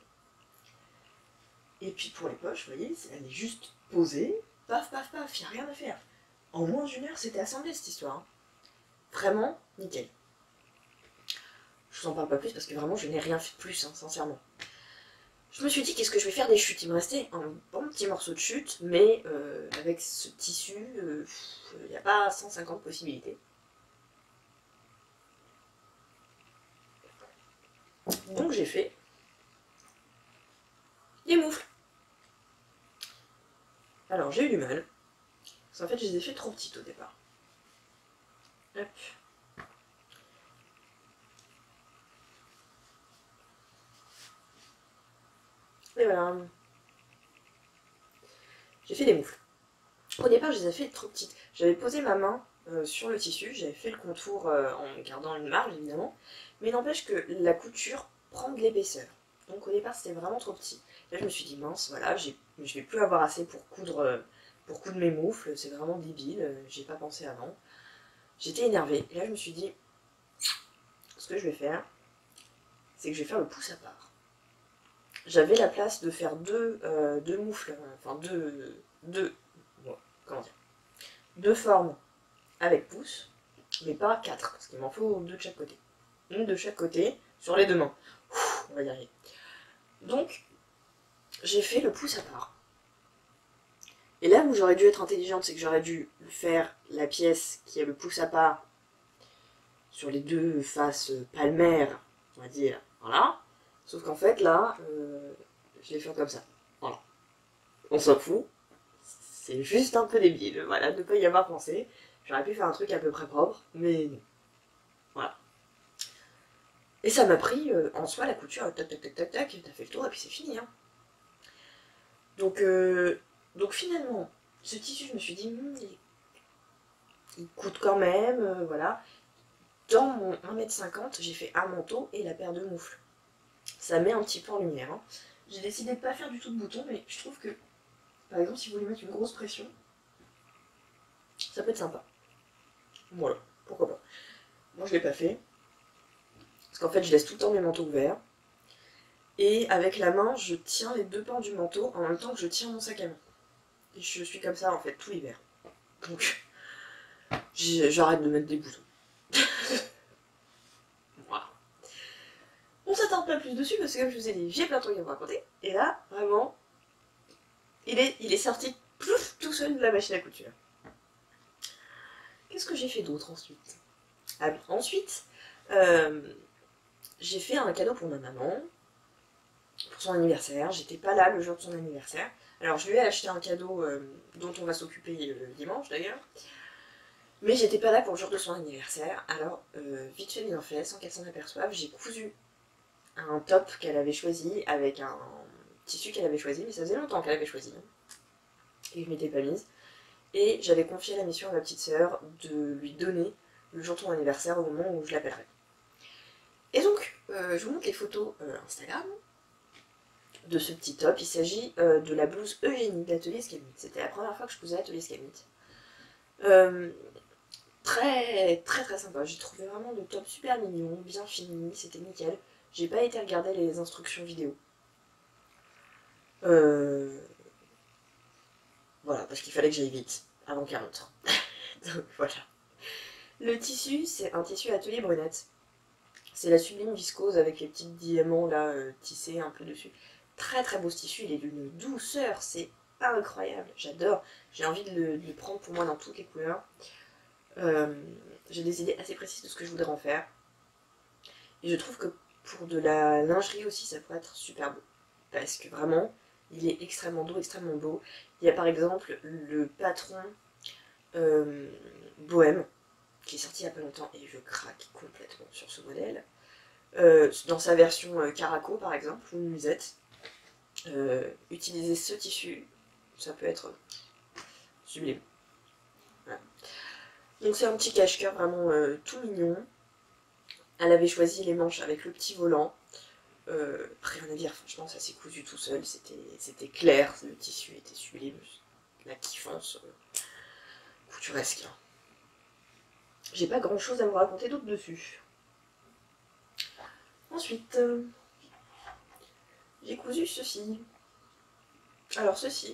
Et puis pour les poches, vous voyez, elle est juste posée, paf, paf, paf, il n'y a rien à faire. En moins d'une heure, c'était assemblé cette histoire. Hein. Vraiment, nickel. Je vous en parle pas plus parce que vraiment, je n'ai rien fait de plus, hein, sincèrement. Je me suis dit, qu'est-ce que je vais faire des chutes? Il me restait un bon petit morceau de chute, mais euh, avec ce tissu, il euh, n'y a pas cent cinquante possibilités. Donc j'ai fait des moufles. Alors j'ai eu du mal, parce qu'en fait je les ai fait trop petites au départ. Hop. Et voilà. J'ai fait des moufles. Au départ je les ai fait trop petites. J'avais posé ma main euh, sur le tissu, j'avais fait le contour euh, en gardant une marge évidemment, mais n'empêche que la couture prend de l'épaisseur. Donc au départ c'était vraiment trop petit. Là je me suis dit mince, voilà, je vais plus avoir assez pour coudre, euh, pour coudre mes moufles, c'est vraiment débile, euh, j'ai pas pensé avant. J'étais énervée, et là je me suis dit, ce que je vais faire, c'est que je vais faire le pouce à part. J'avais la place de faire deux, euh, deux moufles, enfin deux, deux, bon, comment dire, deux formes avec pouce, mais pas quatre, parce qu'il m'en faut deux de chaque côté. Une de chaque côté, sur les deux mains. Ouh, on va y arriver. Donc, j'ai fait le pouce à part. Et là où j'aurais dû être intelligente, c'est que j'aurais dû faire la pièce qui a le pouce à part sur les deux faces palmaires, on va dire, voilà. Sauf qu'en fait, là, euh, je l'ai fait comme ça. Voilà. On s'en fout. C'est juste un peu débile, voilà, de ne pas y avoir pensé. J'aurais pu faire un truc à peu près propre, mais non. Voilà. Et ça m'a pris, euh, en soi, la couture, tac, tac, tac, tac, tac, t'as fait le tour et puis c'est fini, hein. Donc, euh, donc finalement, ce tissu, je me suis dit, hm, il, il coûte quand même, euh, voilà. Dans mon un mètre cinquante, j'ai fait un manteau et la paire de moufles. Ça met un petit peu en lumière. Hein. J'ai décidé de pas faire du tout de bouton, mais je trouve que, par exemple, si vous voulez mettre une grosse pression, ça peut être sympa. Voilà, pourquoi pas. Moi je l'ai pas fait, parce qu'en fait je laisse tout le temps mes manteaux ouverts. Et avec la main, je tiens les deux pans du manteau en même temps que je tiens mon sac à main. Et je suis comme ça en fait tout l'hiver. Donc j'arrête de mettre des boutons. Voilà. On s'attarde pas plus dessus parce que comme je vous ai dit, j'ai plein de trucs à vous raconter. Et là, vraiment, il est, il est sorti plouf, tout seul de la machine à couture. Qu'est-ce que j'ai fait d'autre ensuite? Ah oui, ensuite, euh, j'ai fait un cadeau pour ma maman. Pour son anniversaire, j'étais pas là le jour de son anniversaire. Alors je lui ai acheté un cadeau euh, dont on va s'occuper euh, dimanche d'ailleurs. Mais j'étais pas là pour le jour de son anniversaire. Alors euh, vite fait bien fait, sans qu'elle s'en aperçoive, j'ai cousu un top qu'elle avait choisi avec un tissu qu'elle avait choisi, mais ça faisait longtemps qu'elle avait choisi. Et je m'étais pas mise. Et j'avais confié la mission à ma petite sœur de lui donner le jour de son anniversaire au moment où je l'appellerai. Et donc, euh, je vous montre les photos euh, Instagram de ce petit top. Il s'agit euh, de la blouse Eugénie d'Atelier Scamit. C'était la première fois que je cousais Atelier Scamit. Euh, très très très sympa. J'ai trouvé vraiment le top super mignon, bien fini, c'était nickel. J'ai pas été regarder les instructions vidéo. Euh... Voilà, parce qu'il fallait que j'aille vite, avant qu'elle rentre. Donc voilà. Le tissu, c'est un tissu Atelier Brunette. C'est la sublime viscose avec les petits diamants là, euh, tissés un peu dessus. Très très beau ce tissu, il est d'une douceur, c'est incroyable, j'adore. J'ai envie de le, de le prendre pour moi dans toutes les couleurs. Euh, J'ai des idées assez précises de ce que je voudrais en faire. Et je trouve que pour de la lingerie aussi, ça pourrait être super beau. Parce que vraiment, il est extrêmement doux, extrêmement beau. Il y a par exemple le patron euh, Bohème, qui est sorti il y a pas longtemps, et je craque complètement sur ce modèle. Euh, dans sa version euh, Caraco par exemple, ou Musette. Euh, utiliser ce tissu, ça peut être sublime. Voilà. Donc c'est un petit cache-cœur vraiment euh, tout mignon. Elle avait choisi les manches avec le petit volant. Euh, rien à dire, franchement ça s'est cousu tout seul, c'était clair, le tissu était sublime, la kiffance euh, couturesque. J'ai pas grand chose à vous raconter d'autre dessus. Ensuite, euh, j'ai cousu ceci. Alors ceci,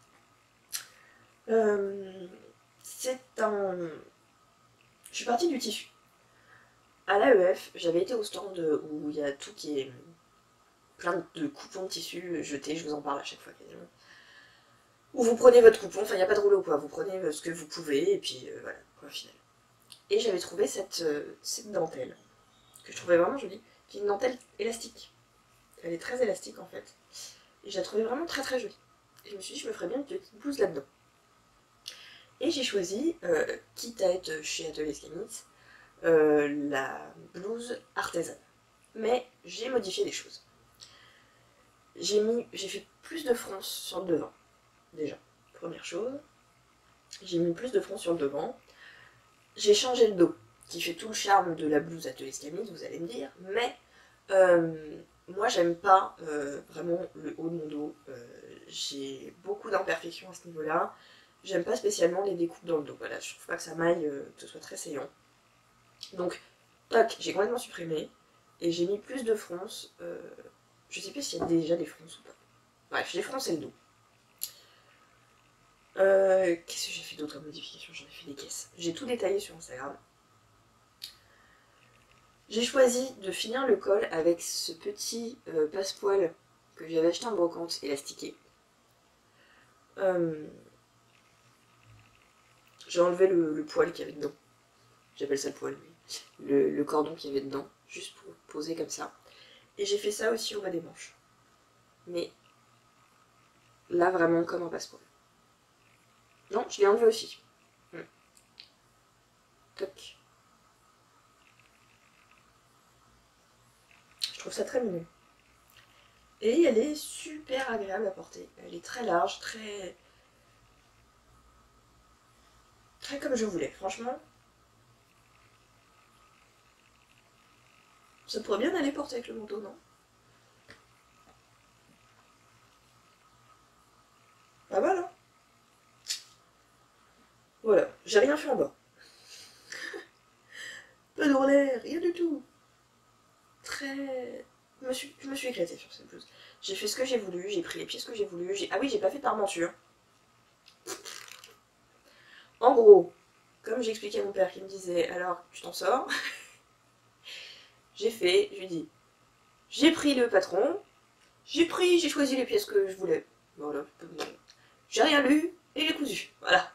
euh, c'est un... Je suis partie du tissu. À l'A E F, j'avais été au stand où il y a tout qui est plein de coupons de tissu jetés, je vous en parle à chaque fois quasiment. Où vous prenez votre coupon, enfin il n'y a pas de rouleau quoi, vous prenez ce que vous pouvez et puis euh, voilà, au final. Et j'avais trouvé cette, euh, cette dentelle, que je trouvais vraiment jolie, qui est une dentelle élastique. Elle est très élastique en fait. Et je la trouvais vraiment très très jolie. Et je me suis dit je me ferais bien une petite blouse là-dedans. Et j'ai choisi, euh, quitte à être chez Atelier Scamit, euh, la blouse artisanale. Mais j'ai modifié des choses. J'ai mis, j'ai fait plus de fronce sur le devant, déjà, première chose. J'ai mis plus de fronce sur le devant. J'ai changé le dos, qui fait tout le charme de la blouse Atelier Scamit, vous allez me dire, mais euh, moi j'aime pas euh, vraiment le haut de mon dos. Euh, j'ai beaucoup d'imperfections à ce niveau-là. J'aime pas spécialement les découpes dans le dos, voilà, je trouve pas que ça m'aille, euh, que ce soit très saillant. Donc, toc, j'ai complètement supprimé, et j'ai mis plus de fronce, euh, je sais plus s'il y a déjà des fronces ou pas. Bref, j'ai froncé le dos. Euh, Qu'est-ce que j'ai fait d'autre comme modification? J'en ai fait des caisses. J'ai tout détaillé sur Instagram. J'ai choisi de finir le col avec ce petit euh, passepoil que j'avais acheté en brocante élastiqué. Euh, j'ai enlevé le, le poil qu'il y avait dedans. J'appelle ça le poil, mais le, le cordon qu'il y avait dedans, juste pour poser comme ça. Et j'ai fait ça aussi au bas des manches. Mais là, vraiment comme un passepoil. Non, je l'ai enlevé aussi. Hum. Toc. Je trouve ça très mignon. Et elle est super agréable à porter. Elle est très large, très... très comme je voulais. Franchement, ça pourrait bien aller porter avec le manteau, non? j'ai rien fait en bas. Pas d'ourlet, rien du tout. Très... Je me suis, je me suis éclatée sur cette blouse. J'ai fait ce que j'ai voulu, j'ai pris les pièces que j'ai voulu. Ah oui, j'ai pas fait de parmenture. En gros, comme j'expliquais à mon père qui me disait, alors tu t'en sors, j'ai fait, je lui ai dit, j'ai pris le patron, j'ai pris, j'ai choisi les pièces que je voulais. Voilà, j'ai rien lu et j'ai cousu. Voilà.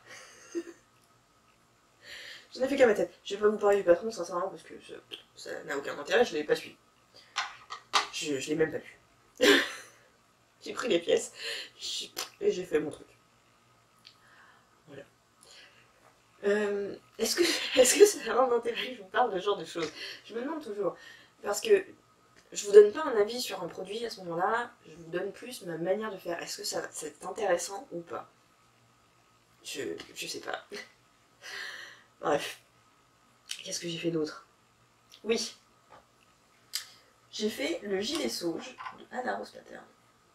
Je n'ai fait qu'à ma tête. Je vais pas vous parler du patron, sincèrement, parce que ça n'a aucun intérêt, je l'ai pas suivi. Je, je l'ai même pas lu. J'ai pris les pièces et j'ai fait mon truc. Voilà. Euh, Est-ce que, est-ce que ça a vraiment d'intérêt que je vous parle de ce genre de choses? Je me demande toujours. Parce que je vous donne pas un avis sur un produit à ce moment-là, je vous donne plus ma manière de faire. Est-ce que ça c'est intéressant ou pas? Je, je sais pas. Bref. Qu'est-ce que j'ai fait d'autre? Oui. J'ai fait le gilet sauge de Anna Rose Pattern.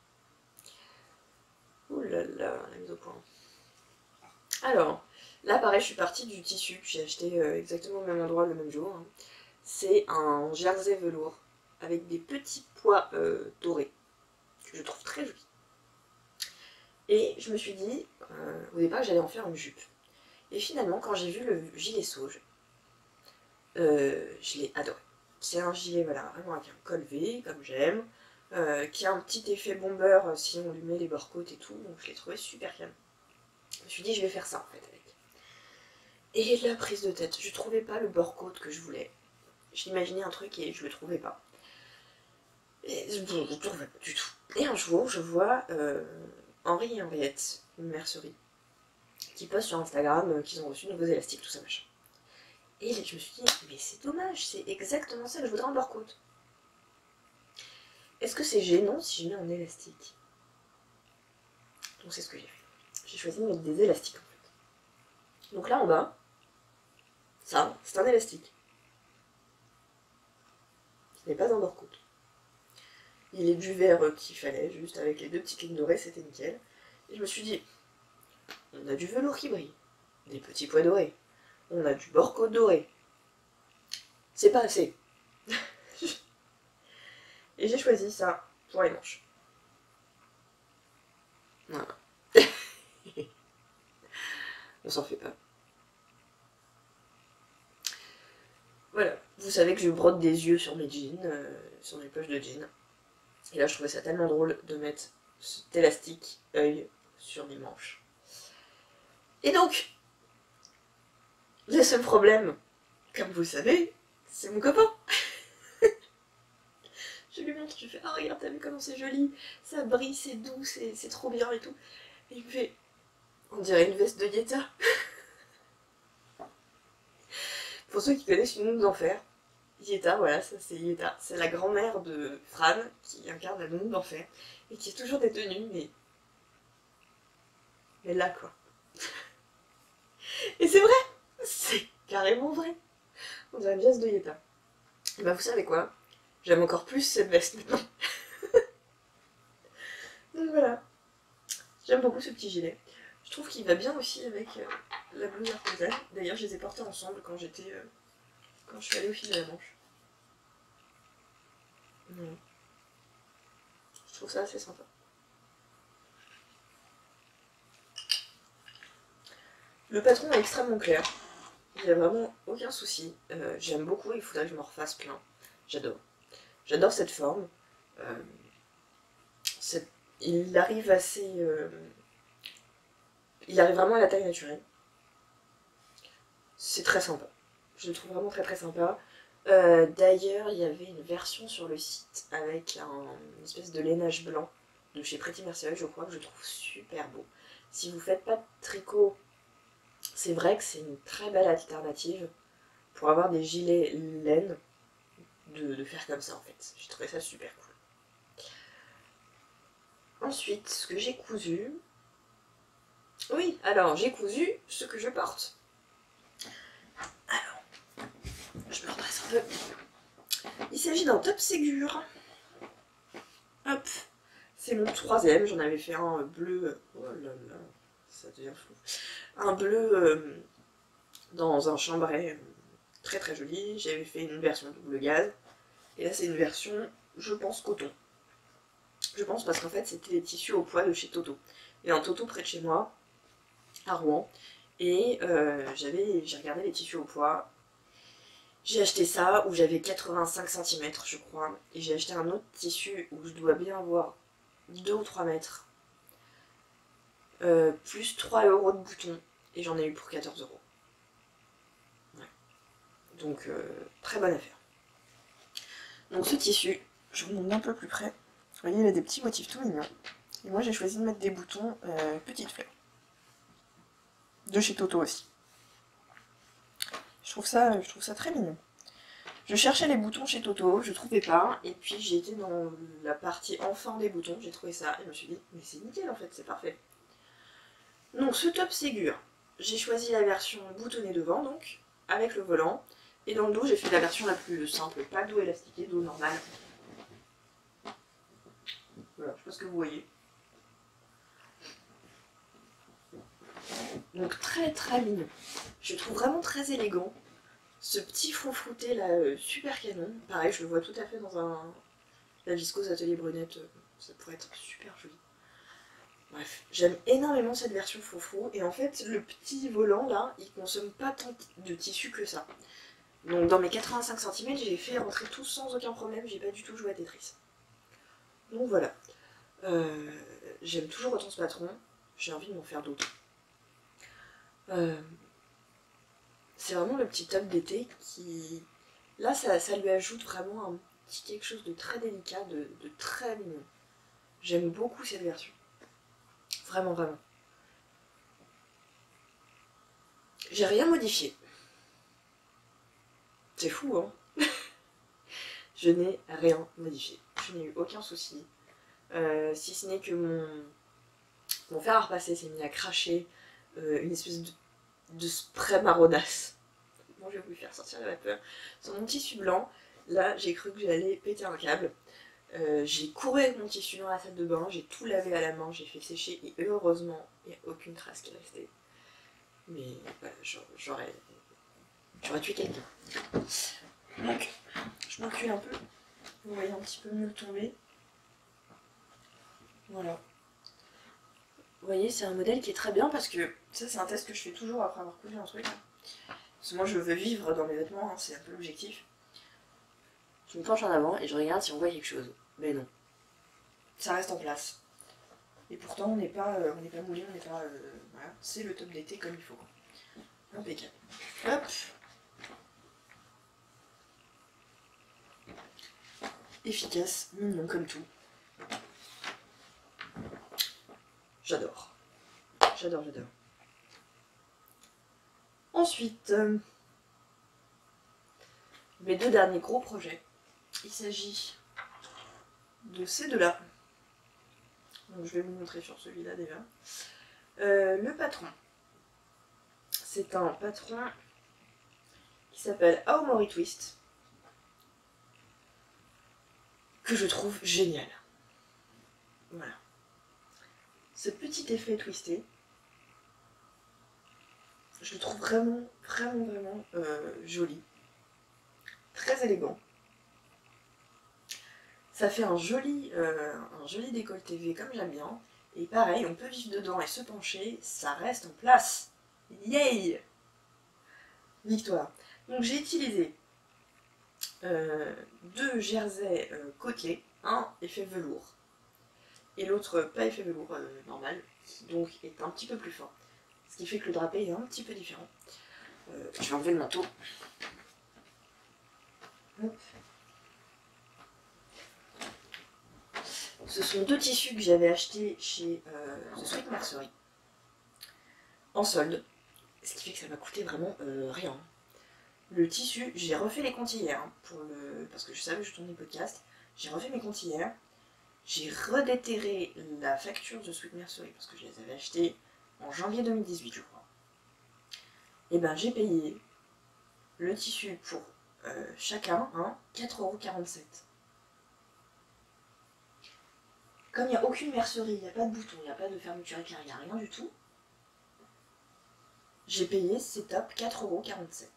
Ouh là là, la mise au point. Alors, là pareil, je suis partie du tissu que j'ai acheté euh, exactement au même endroit le même jour. Hein. C'est un jersey velours avec des petits pois euh, dorés que je trouve très joli. Et je me suis dit, euh, au départ, que j'allais en faire une jupe. Et finalement, quand j'ai vu le gilet sauge, euh, je l'ai adoré. C'est un gilet, voilà, vraiment avec un col V, comme j'aime, euh, qui a un petit effet bomber euh, si on lui met les bords côtes et tout, donc je l'ai trouvé super calme. Je me suis dit, je vais faire ça en fait avec. Et la prise de tête, je trouvais pas le bord côte que je voulais. J'imaginais un truc et je le trouvais pas. Et je ne le trouvais pas du tout. Et un jour, je vois euh, Henri et Henriette, une mercerie, qui postent sur Instagram euh, qu'ils ont reçu de nouveaux élastiques, tout ça machin. Et je me suis dit, mais c'est dommage, c'est exactement ça que je voudrais en bord côte. Est-ce que c'est gênant si je mets un élastique? Donc c'est ce que j'ai fait. J'ai choisi de mettre des élastiques en fait. Donc là en bas, ça, c'est un élastique. Ce n'est pas un bord côte. Il est du vert qu'il fallait, juste avec les deux petites lignes dorées, c'était nickel. Et je me suis dit, on a du velours qui brille, des petits pois dorés, on a du bord côte doré. C'est pas assez. Et j'ai choisi ça pour les manches. Voilà. On s'en fait pas. Voilà. Vous savez que je brode des yeux sur mes jeans, euh, sur mes poches de jeans. Et là, je trouvais ça tellement drôle de mettre cet élastique œil sur mes manches. Et donc, le seul problème, comme vous le savez, c'est mon copain. Je lui montre, je lui fais, ah regarde, t'as vu comment c'est joli, ça brille, c'est doux, c'est trop bien et tout. Et il me fait, on dirait une veste de Yeta. Pour ceux qui connaissent une nounou d'enfer, Yeta, voilà, ça c'est Yeta. C'est la grand-mère de Fran qui incarne la nounou d'enfer et qui est toujours détenue, mais. Mais là quoi. Et c'est vrai, c'est carrément vrai. On dirait une veste de Yeta. Et bah vous savez quoi? J'aime encore plus cette veste maintenant. Donc voilà. J'aime beaucoup ce petit gilet. Je trouve qu'il va bien aussi avec euh, la blouse artisane. D'ailleurs, je les ai portés ensemble quand j'étais, euh, quand je suis allée au fil de la Manche. Mmh. Je trouve ça assez sympa. Le patron est extrêmement clair. Il n'y a vraiment aucun souci. Euh, J'aime beaucoup, il faudrait que je m'en refasse plein. J'adore. J'adore cette forme. Euh, cette... Il arrive assez... Euh... Il arrive vraiment à la taille naturelle. C'est très sympa. Je le trouve vraiment très très sympa. Euh, D'ailleurs, il y avait une version sur le site avec un, une espèce de lainage blanc de chez Pretty Mercerie, je crois, que je trouve super beau. Si vous faites pas de tricot, c'est vrai que c'est une très belle alternative pour avoir des gilets laine, de, de faire comme ça en fait. J'ai trouvé ça super cool. Ensuite, ce que j'ai cousu... Oui, alors j'ai cousu ce que je porte. Alors, je me redresse un peu. Il s'agit d'un top Ségur. Hop, c'est mon troisième, j'en avais fait un bleu... Oh là là, ça devient flou. Un bleu... Euh, dans un chambray euh, très très joli. J'avais fait une version double gaz, et là c'est une version, je pense, coton. Je pense parce qu'en fait c'était des tissus au poids de chez Toto. Il y a un Toto près de chez moi, à Rouen, et euh, j'avais, j'ai regardé les tissus au poids. J'ai acheté ça où j'avais quatre-vingt-cinq centimètres je crois, et j'ai acheté un autre tissu où je dois bien avoir deux ou trois mètres, euh, plus trois euros de bouton, et j'en ai eu pour quatorze euros. Ouais. Donc euh, très bonne affaire. Donc ce tissu, je vous montre un peu plus près. Vous voyez, il a des petits motifs tout mignons. Et moi j'ai choisi de mettre des boutons euh, petites fleurs. De chez Toto aussi. Je trouve ça, je trouve ça très mignon. Je cherchais les boutons chez Toto, je trouvais pas, et puis j'ai été dans la partie enfant des boutons, j'ai trouvé ça, et je me suis dit, mais c'est nickel en fait, c'est parfait. Donc ce top Ségur, j'ai choisi la version boutonnée devant, donc, avec le volant, et dans le dos j'ai fait la version la plus simple, pas dos élastiqué, dos normal. Voilà, je sais pas ce que vous voyez. Donc très très mignon. Je le trouve vraiment très élégant. Ce petit front flouté là, euh, super canon. Pareil, je le vois tout à fait dans un... la viscose atelier brunette, euh, ça pourrait être super joli. Bref, j'aime énormément cette version froufrou. Et en fait, le petit volant là, il consomme pas tant de tissu que ça. Donc dans mes quatre-vingt-cinq centimètres, j'ai fait rentrer tout sans aucun problème. J'ai pas du tout joué à Tetris. Donc voilà. Euh, j'aime toujours autant ce patron. J'ai envie de m'en faire d'autres. Euh, c'est vraiment le petit top d'été qui... Là, ça, ça lui ajoute vraiment un petit quelque chose de très délicat, de, de très mignon. J'aime beaucoup cette version. Vraiment, vraiment. J'ai rien modifié. C'est fou, hein. Je n'ai rien modifié. Je n'ai eu aucun souci. Euh, si ce n'est que mon, mon fer à repasser s'est mis à cracher euh, une espèce de, de spray marronasse. Bon, j'ai voulu faire sortir la vapeur. Sur mon tissu blanc, là, j'ai cru que j'allais péter un câble. Euh, j'ai couru avec mon tissu dans la salle de bain, j'ai tout lavé à la main, j'ai fait sécher et heureusement, il n'y a aucune trace qui est restée. Mais voilà, j'aurais j'aurais tué quelqu'un. Donc, je m'encule un peu. Vous voyez un petit peu mieux tomber. Voilà. Vous voyez, c'est un modèle qui est très bien parce que ça, c'est un test que je fais toujours après avoir cousu un truc. Parce que moi, je veux vivre dans mes vêtements, hein, c'est un peu l'objectif. Je me penche en avant et je regarde si on voit quelque chose. Mais non. Ça reste en place. Et pourtant, on n'est pas, euh, on n'est pas moulé, on n'est pas... Euh, voilà, c'est le top d'été comme il faut. Impeccable. Hop. Efficace, mignon comme tout. J'adore. J'adore, j'adore. Ensuite, euh, mes deux derniers gros projets. Il s'agit de ces deux-là. Donc je vais vous montrer sur celui-là déjà. Euh, le patron. C'est un patron qui s'appelle Aomori Twist. Que je trouve génial. Voilà. Ce petit effet twisté, je le trouve vraiment, vraiment, vraiment euh, joli. Très élégant. Ça fait un joli, euh, un joli décolleté V comme j'aime bien. Et pareil, on peut vivre dedans et se pencher, ça reste en place. Yay! Victoire. Donc j'ai utilisé euh, deux jerseys euh, côtelés, un effet velours et l'autre pas effet velours euh, normal, qui donc est un petit peu plus fort. Ce qui fait que le drapé est un petit peu différent. Euh, je vais enlever le manteau. Hop. Ce sont deux tissus que j'avais achetés chez euh, The Sweet Mercery en solde, ce qui fait que ça m'a coûté vraiment euh, rien. Le tissu, j'ai refait les comptes hier, hein, pour le... parce que je savais que je tournais le podcast. J'ai refait mes comptes hier. J'ai redéterré la facture de Sweet Mercery parce que je les avais achetés en janvier deux mille dix-huit, je crois. Et ben j'ai payé le tissu pour euh, chacun hein, quatre euros quarante-sept. Comme il n'y a aucune mercerie, il n'y a pas de bouton, il n'y a pas de fermeture éclair, il n'y a rien du tout. J'ai payé ces tops quatre euros quarante-sept.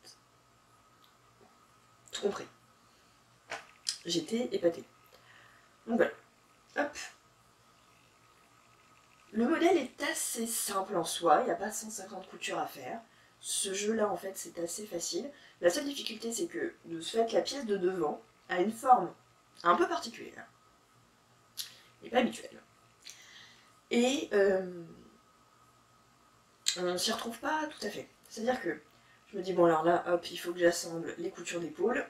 Tout compris. J'étais épatée. Donc voilà. Hop. Le modèle est assez simple en soi, il n'y a pas cent cinquante coutures à faire. Ce jeu-là, en fait, c'est assez facile. La seule difficulté, c'est que, de ce fait, la pièce de devant a une forme un peu particulière. Et pas habituelle. Et euh, on ne s'y retrouve pas tout à fait. C'est-à-dire que je me dis, bon alors là, hop, il faut que j'assemble les coutures d'épaule.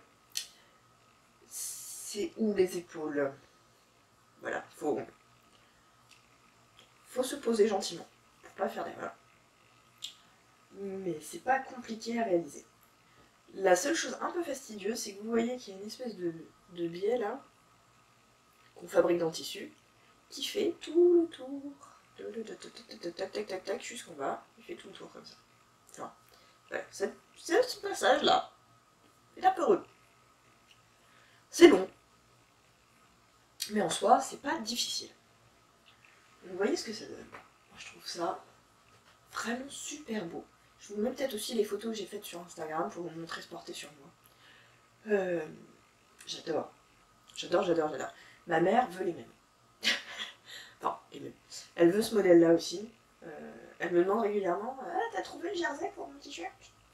C'est où les épaules? Voilà, faut, faut se poser gentiment pour pas faire d'erreur. Mais c'est pas compliqué à réaliser. La seule chose un peu fastidieuse, c'est que vous voyez qu'il y a une espèce de, de biais là, qu'on fabrique dans le tissu, qui fait tout le tour, tac tac tac tac tac, jusqu'en bas, il fait tout le tour comme ça. Enfin, ouais, ce passage là est un peu rude. C'est long, mais en soi, c'est pas difficile. Vous voyez ce que ça donne? Moi, je trouve ça vraiment super beau. Je vous mets peut-être aussi les photos que j'ai faites sur Instagram pour vous montrer ce porté sur moi. Euh, j'adore. J'adore, j'adore, j'adore. Ma mère veut les mêmes. Enfin, les mêmes. Elle veut ce modèle-là aussi. Euh, elle me demande régulièrement « Ah, t'as trouvé le jersey pour mon t-shirt ?»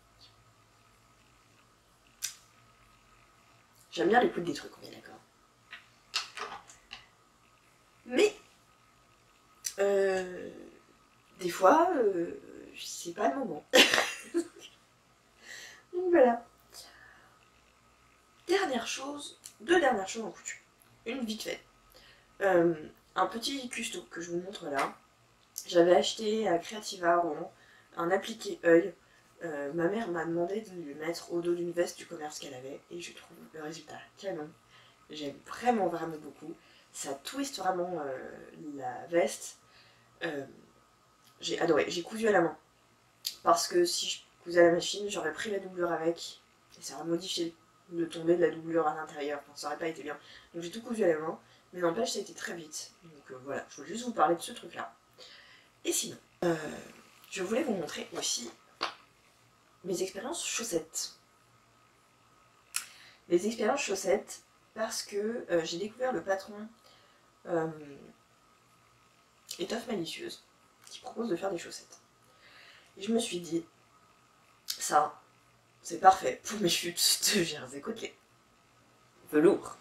J'aime bien l'écoute des trucs, on est d'accord. Mais, euh, des fois, euh, c'est pas le moment. Donc voilà. Dernière chose, deux dernières choses en couture. Une vite fait. Euh, un petit custo que je vous montre là. J'avais acheté à Creativa à Rouen un appliqué œil. Euh, ma mère m'a demandé de le mettre au dos d'une veste du commerce qu'elle avait et je trouve le résultat canon. J'aime vraiment vraiment beaucoup. Ça twiste vraiment euh, la veste. Euh, j'ai adoré. J'ai cousu à la main. Parce que si je cousais à la machine, j'aurais pris la doublure avec et ça aurait modifié le tombé de la doublure à l'intérieur. Enfin, ça aurait pas été bien. Donc j'ai tout cousu à la main. Mais n'empêche, ça a été très vite. Donc euh, voilà, je voulais juste vous parler de ce truc-là. Et sinon, euh, je voulais vous montrer aussi mes expériences chaussettes. Les expériences chaussettes, parce que euh, j'ai découvert le patron euh, Étoffe Malicieuse, qui propose de faire des chaussettes. Et je me suis dit, ça, c'est parfait pour mes chutes de jersey côtelé. Velours.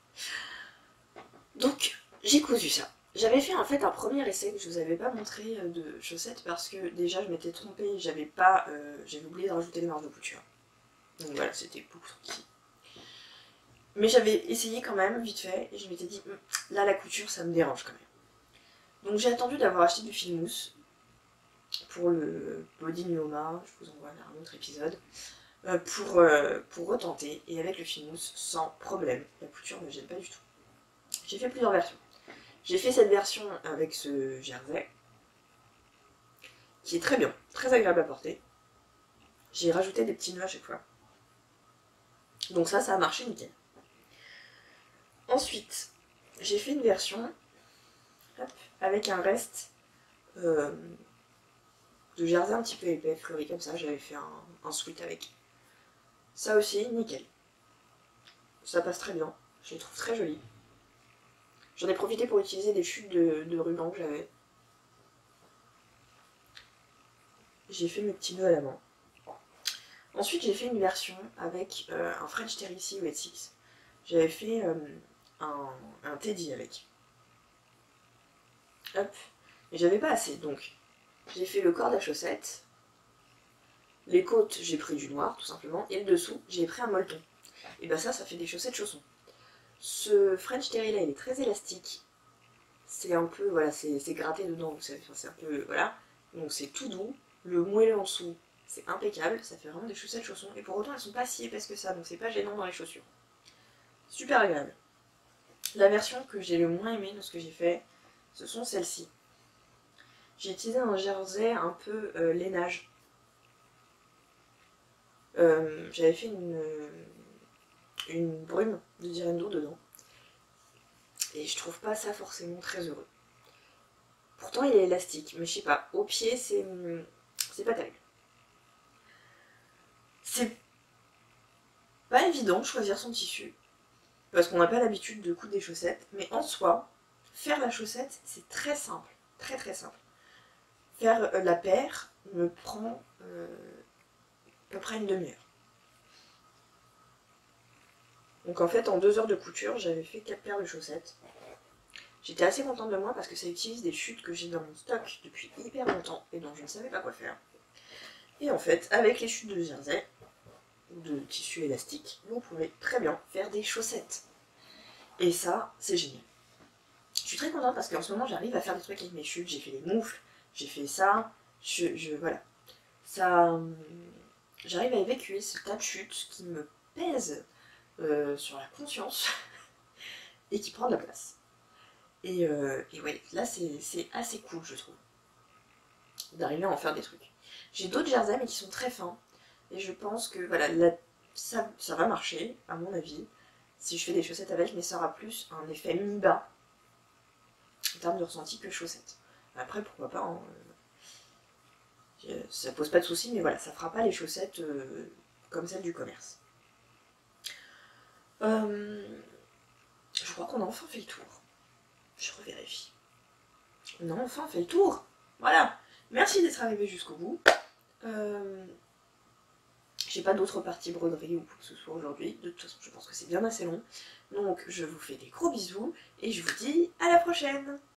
Donc, j'ai cousu ça. J'avais fait en fait un premier essai que je vous avais pas montré de chaussettes parce que déjà je m'étais trompée, j'avais pas, euh, j'avais oublié de rajouter les marges de couture. Donc voilà, c'était beaucoup trop petit. Mais j'avais essayé quand même, vite fait, et je m'étais dit, là la couture ça me dérange quand même. Donc j'ai attendu d'avoir acheté du fil mousse pour le body Nuoma, je vous envoie vers un autre épisode, euh, pour, euh, pour retenter, et avec le fil mousse sans problème. La couture ne me gêne pas du tout. J'ai fait plusieurs versions. J'ai fait cette version avec ce jersey, qui est très bien, très agréable à porter. J'ai rajouté des petits nœuds à chaque fois. Donc ça, ça a marché nickel. Ensuite, j'ai fait une version hop, avec un reste euh, de jersey un petit peu épais, fleuri comme ça. J'avais fait un, un sweat avec. Ça aussi, nickel. Ça passe très bien. Je les trouve très jolies. J'en ai profité pour utiliser des chutes de, de ruban que j'avais. J'ai fait mes petits nœuds à la main. Ensuite, j'ai fait une version avec euh, un French Terry Wet Six. J'avais fait euh, un, un teddy avec. Hop. Mais j'avais pas assez, donc j'ai fait le corps de la chaussette. Les côtes, j'ai pris du noir, tout simplement. Et le dessous, j'ai pris un molleton. Et ben ça, ça fait des chaussettes chaussons. Ce French Terry là, il est très élastique. C'est un peu, voilà, c'est gratté dedans, vous savez, c'est un peu, voilà. Donc c'est tout doux. Le moelleux en dessous, c'est impeccable. Ça fait vraiment des chaussettes chaussons. Et pour autant, elles sont pas si épaisses que ça, donc c'est pas gênant dans les chaussures. Super agréable. La version que j'ai le moins aimée de ce que j'ai fait, ce sont celles-ci. J'ai utilisé un jersey un peu euh, lainage. Euh, J'avais fait une, une brume de Direndo dedans. Et je trouve pas ça forcément très heureux. Pourtant il est élastique, mais je sais pas, au pied c'est c'est pas terrible. c'est pas évident de choisir son tissu, parce qu'on n'a pas l'habitude de coudre des chaussettes, mais en soi, faire la chaussette, c'est très simple, très très simple. Faire euh, la paire me prend euh, à peu près une demi-heure. Donc en fait, en deux heures de couture, j'avais fait quatre paires de chaussettes. J'étais assez contente de moi parce que ça utilise des chutes que j'ai dans mon stock depuis hyper longtemps et dont je ne savais pas quoi faire. Et en fait, avec les chutes de jersey, de tissu élastique, vous pouvez très bien faire des chaussettes. Et ça, c'est génial. Je suis très contente parce qu'en ce moment, j'arrive à faire des trucs avec mes chutes. J'ai fait les moufles, j'ai fait ça, je, je voilà. Ça, j'arrive à évacuer ce tas de chutes qui me pèse euh, sur la conscience et qui prend de la place. Et, euh, et ouais, là c'est assez cool, je trouve, d'arriver à en faire des trucs. J'ai d'autres jerseys mais qui sont très fins, et je pense que voilà, là, ça, ça va marcher, à mon avis, si je fais des chaussettes avec, mais ça aura plus un effet mi-bas, en termes de ressenti, que chaussettes. Après, pourquoi pas, hein, euh, ça pose pas de soucis, mais voilà, ça fera pas les chaussettes euh, comme celles du commerce. Euh, je crois qu'on a enfin fait le tour. Je revérifie. On a enfin fait le tour. Voilà. Merci d'être arrivé jusqu'au bout. Euh, J'ai pas d'autres parties broderie ou quoi que ce soit aujourd'hui. De toute façon, je pense que c'est bien assez long. Donc, je vous fais des gros bisous et je vous dis à la prochaine.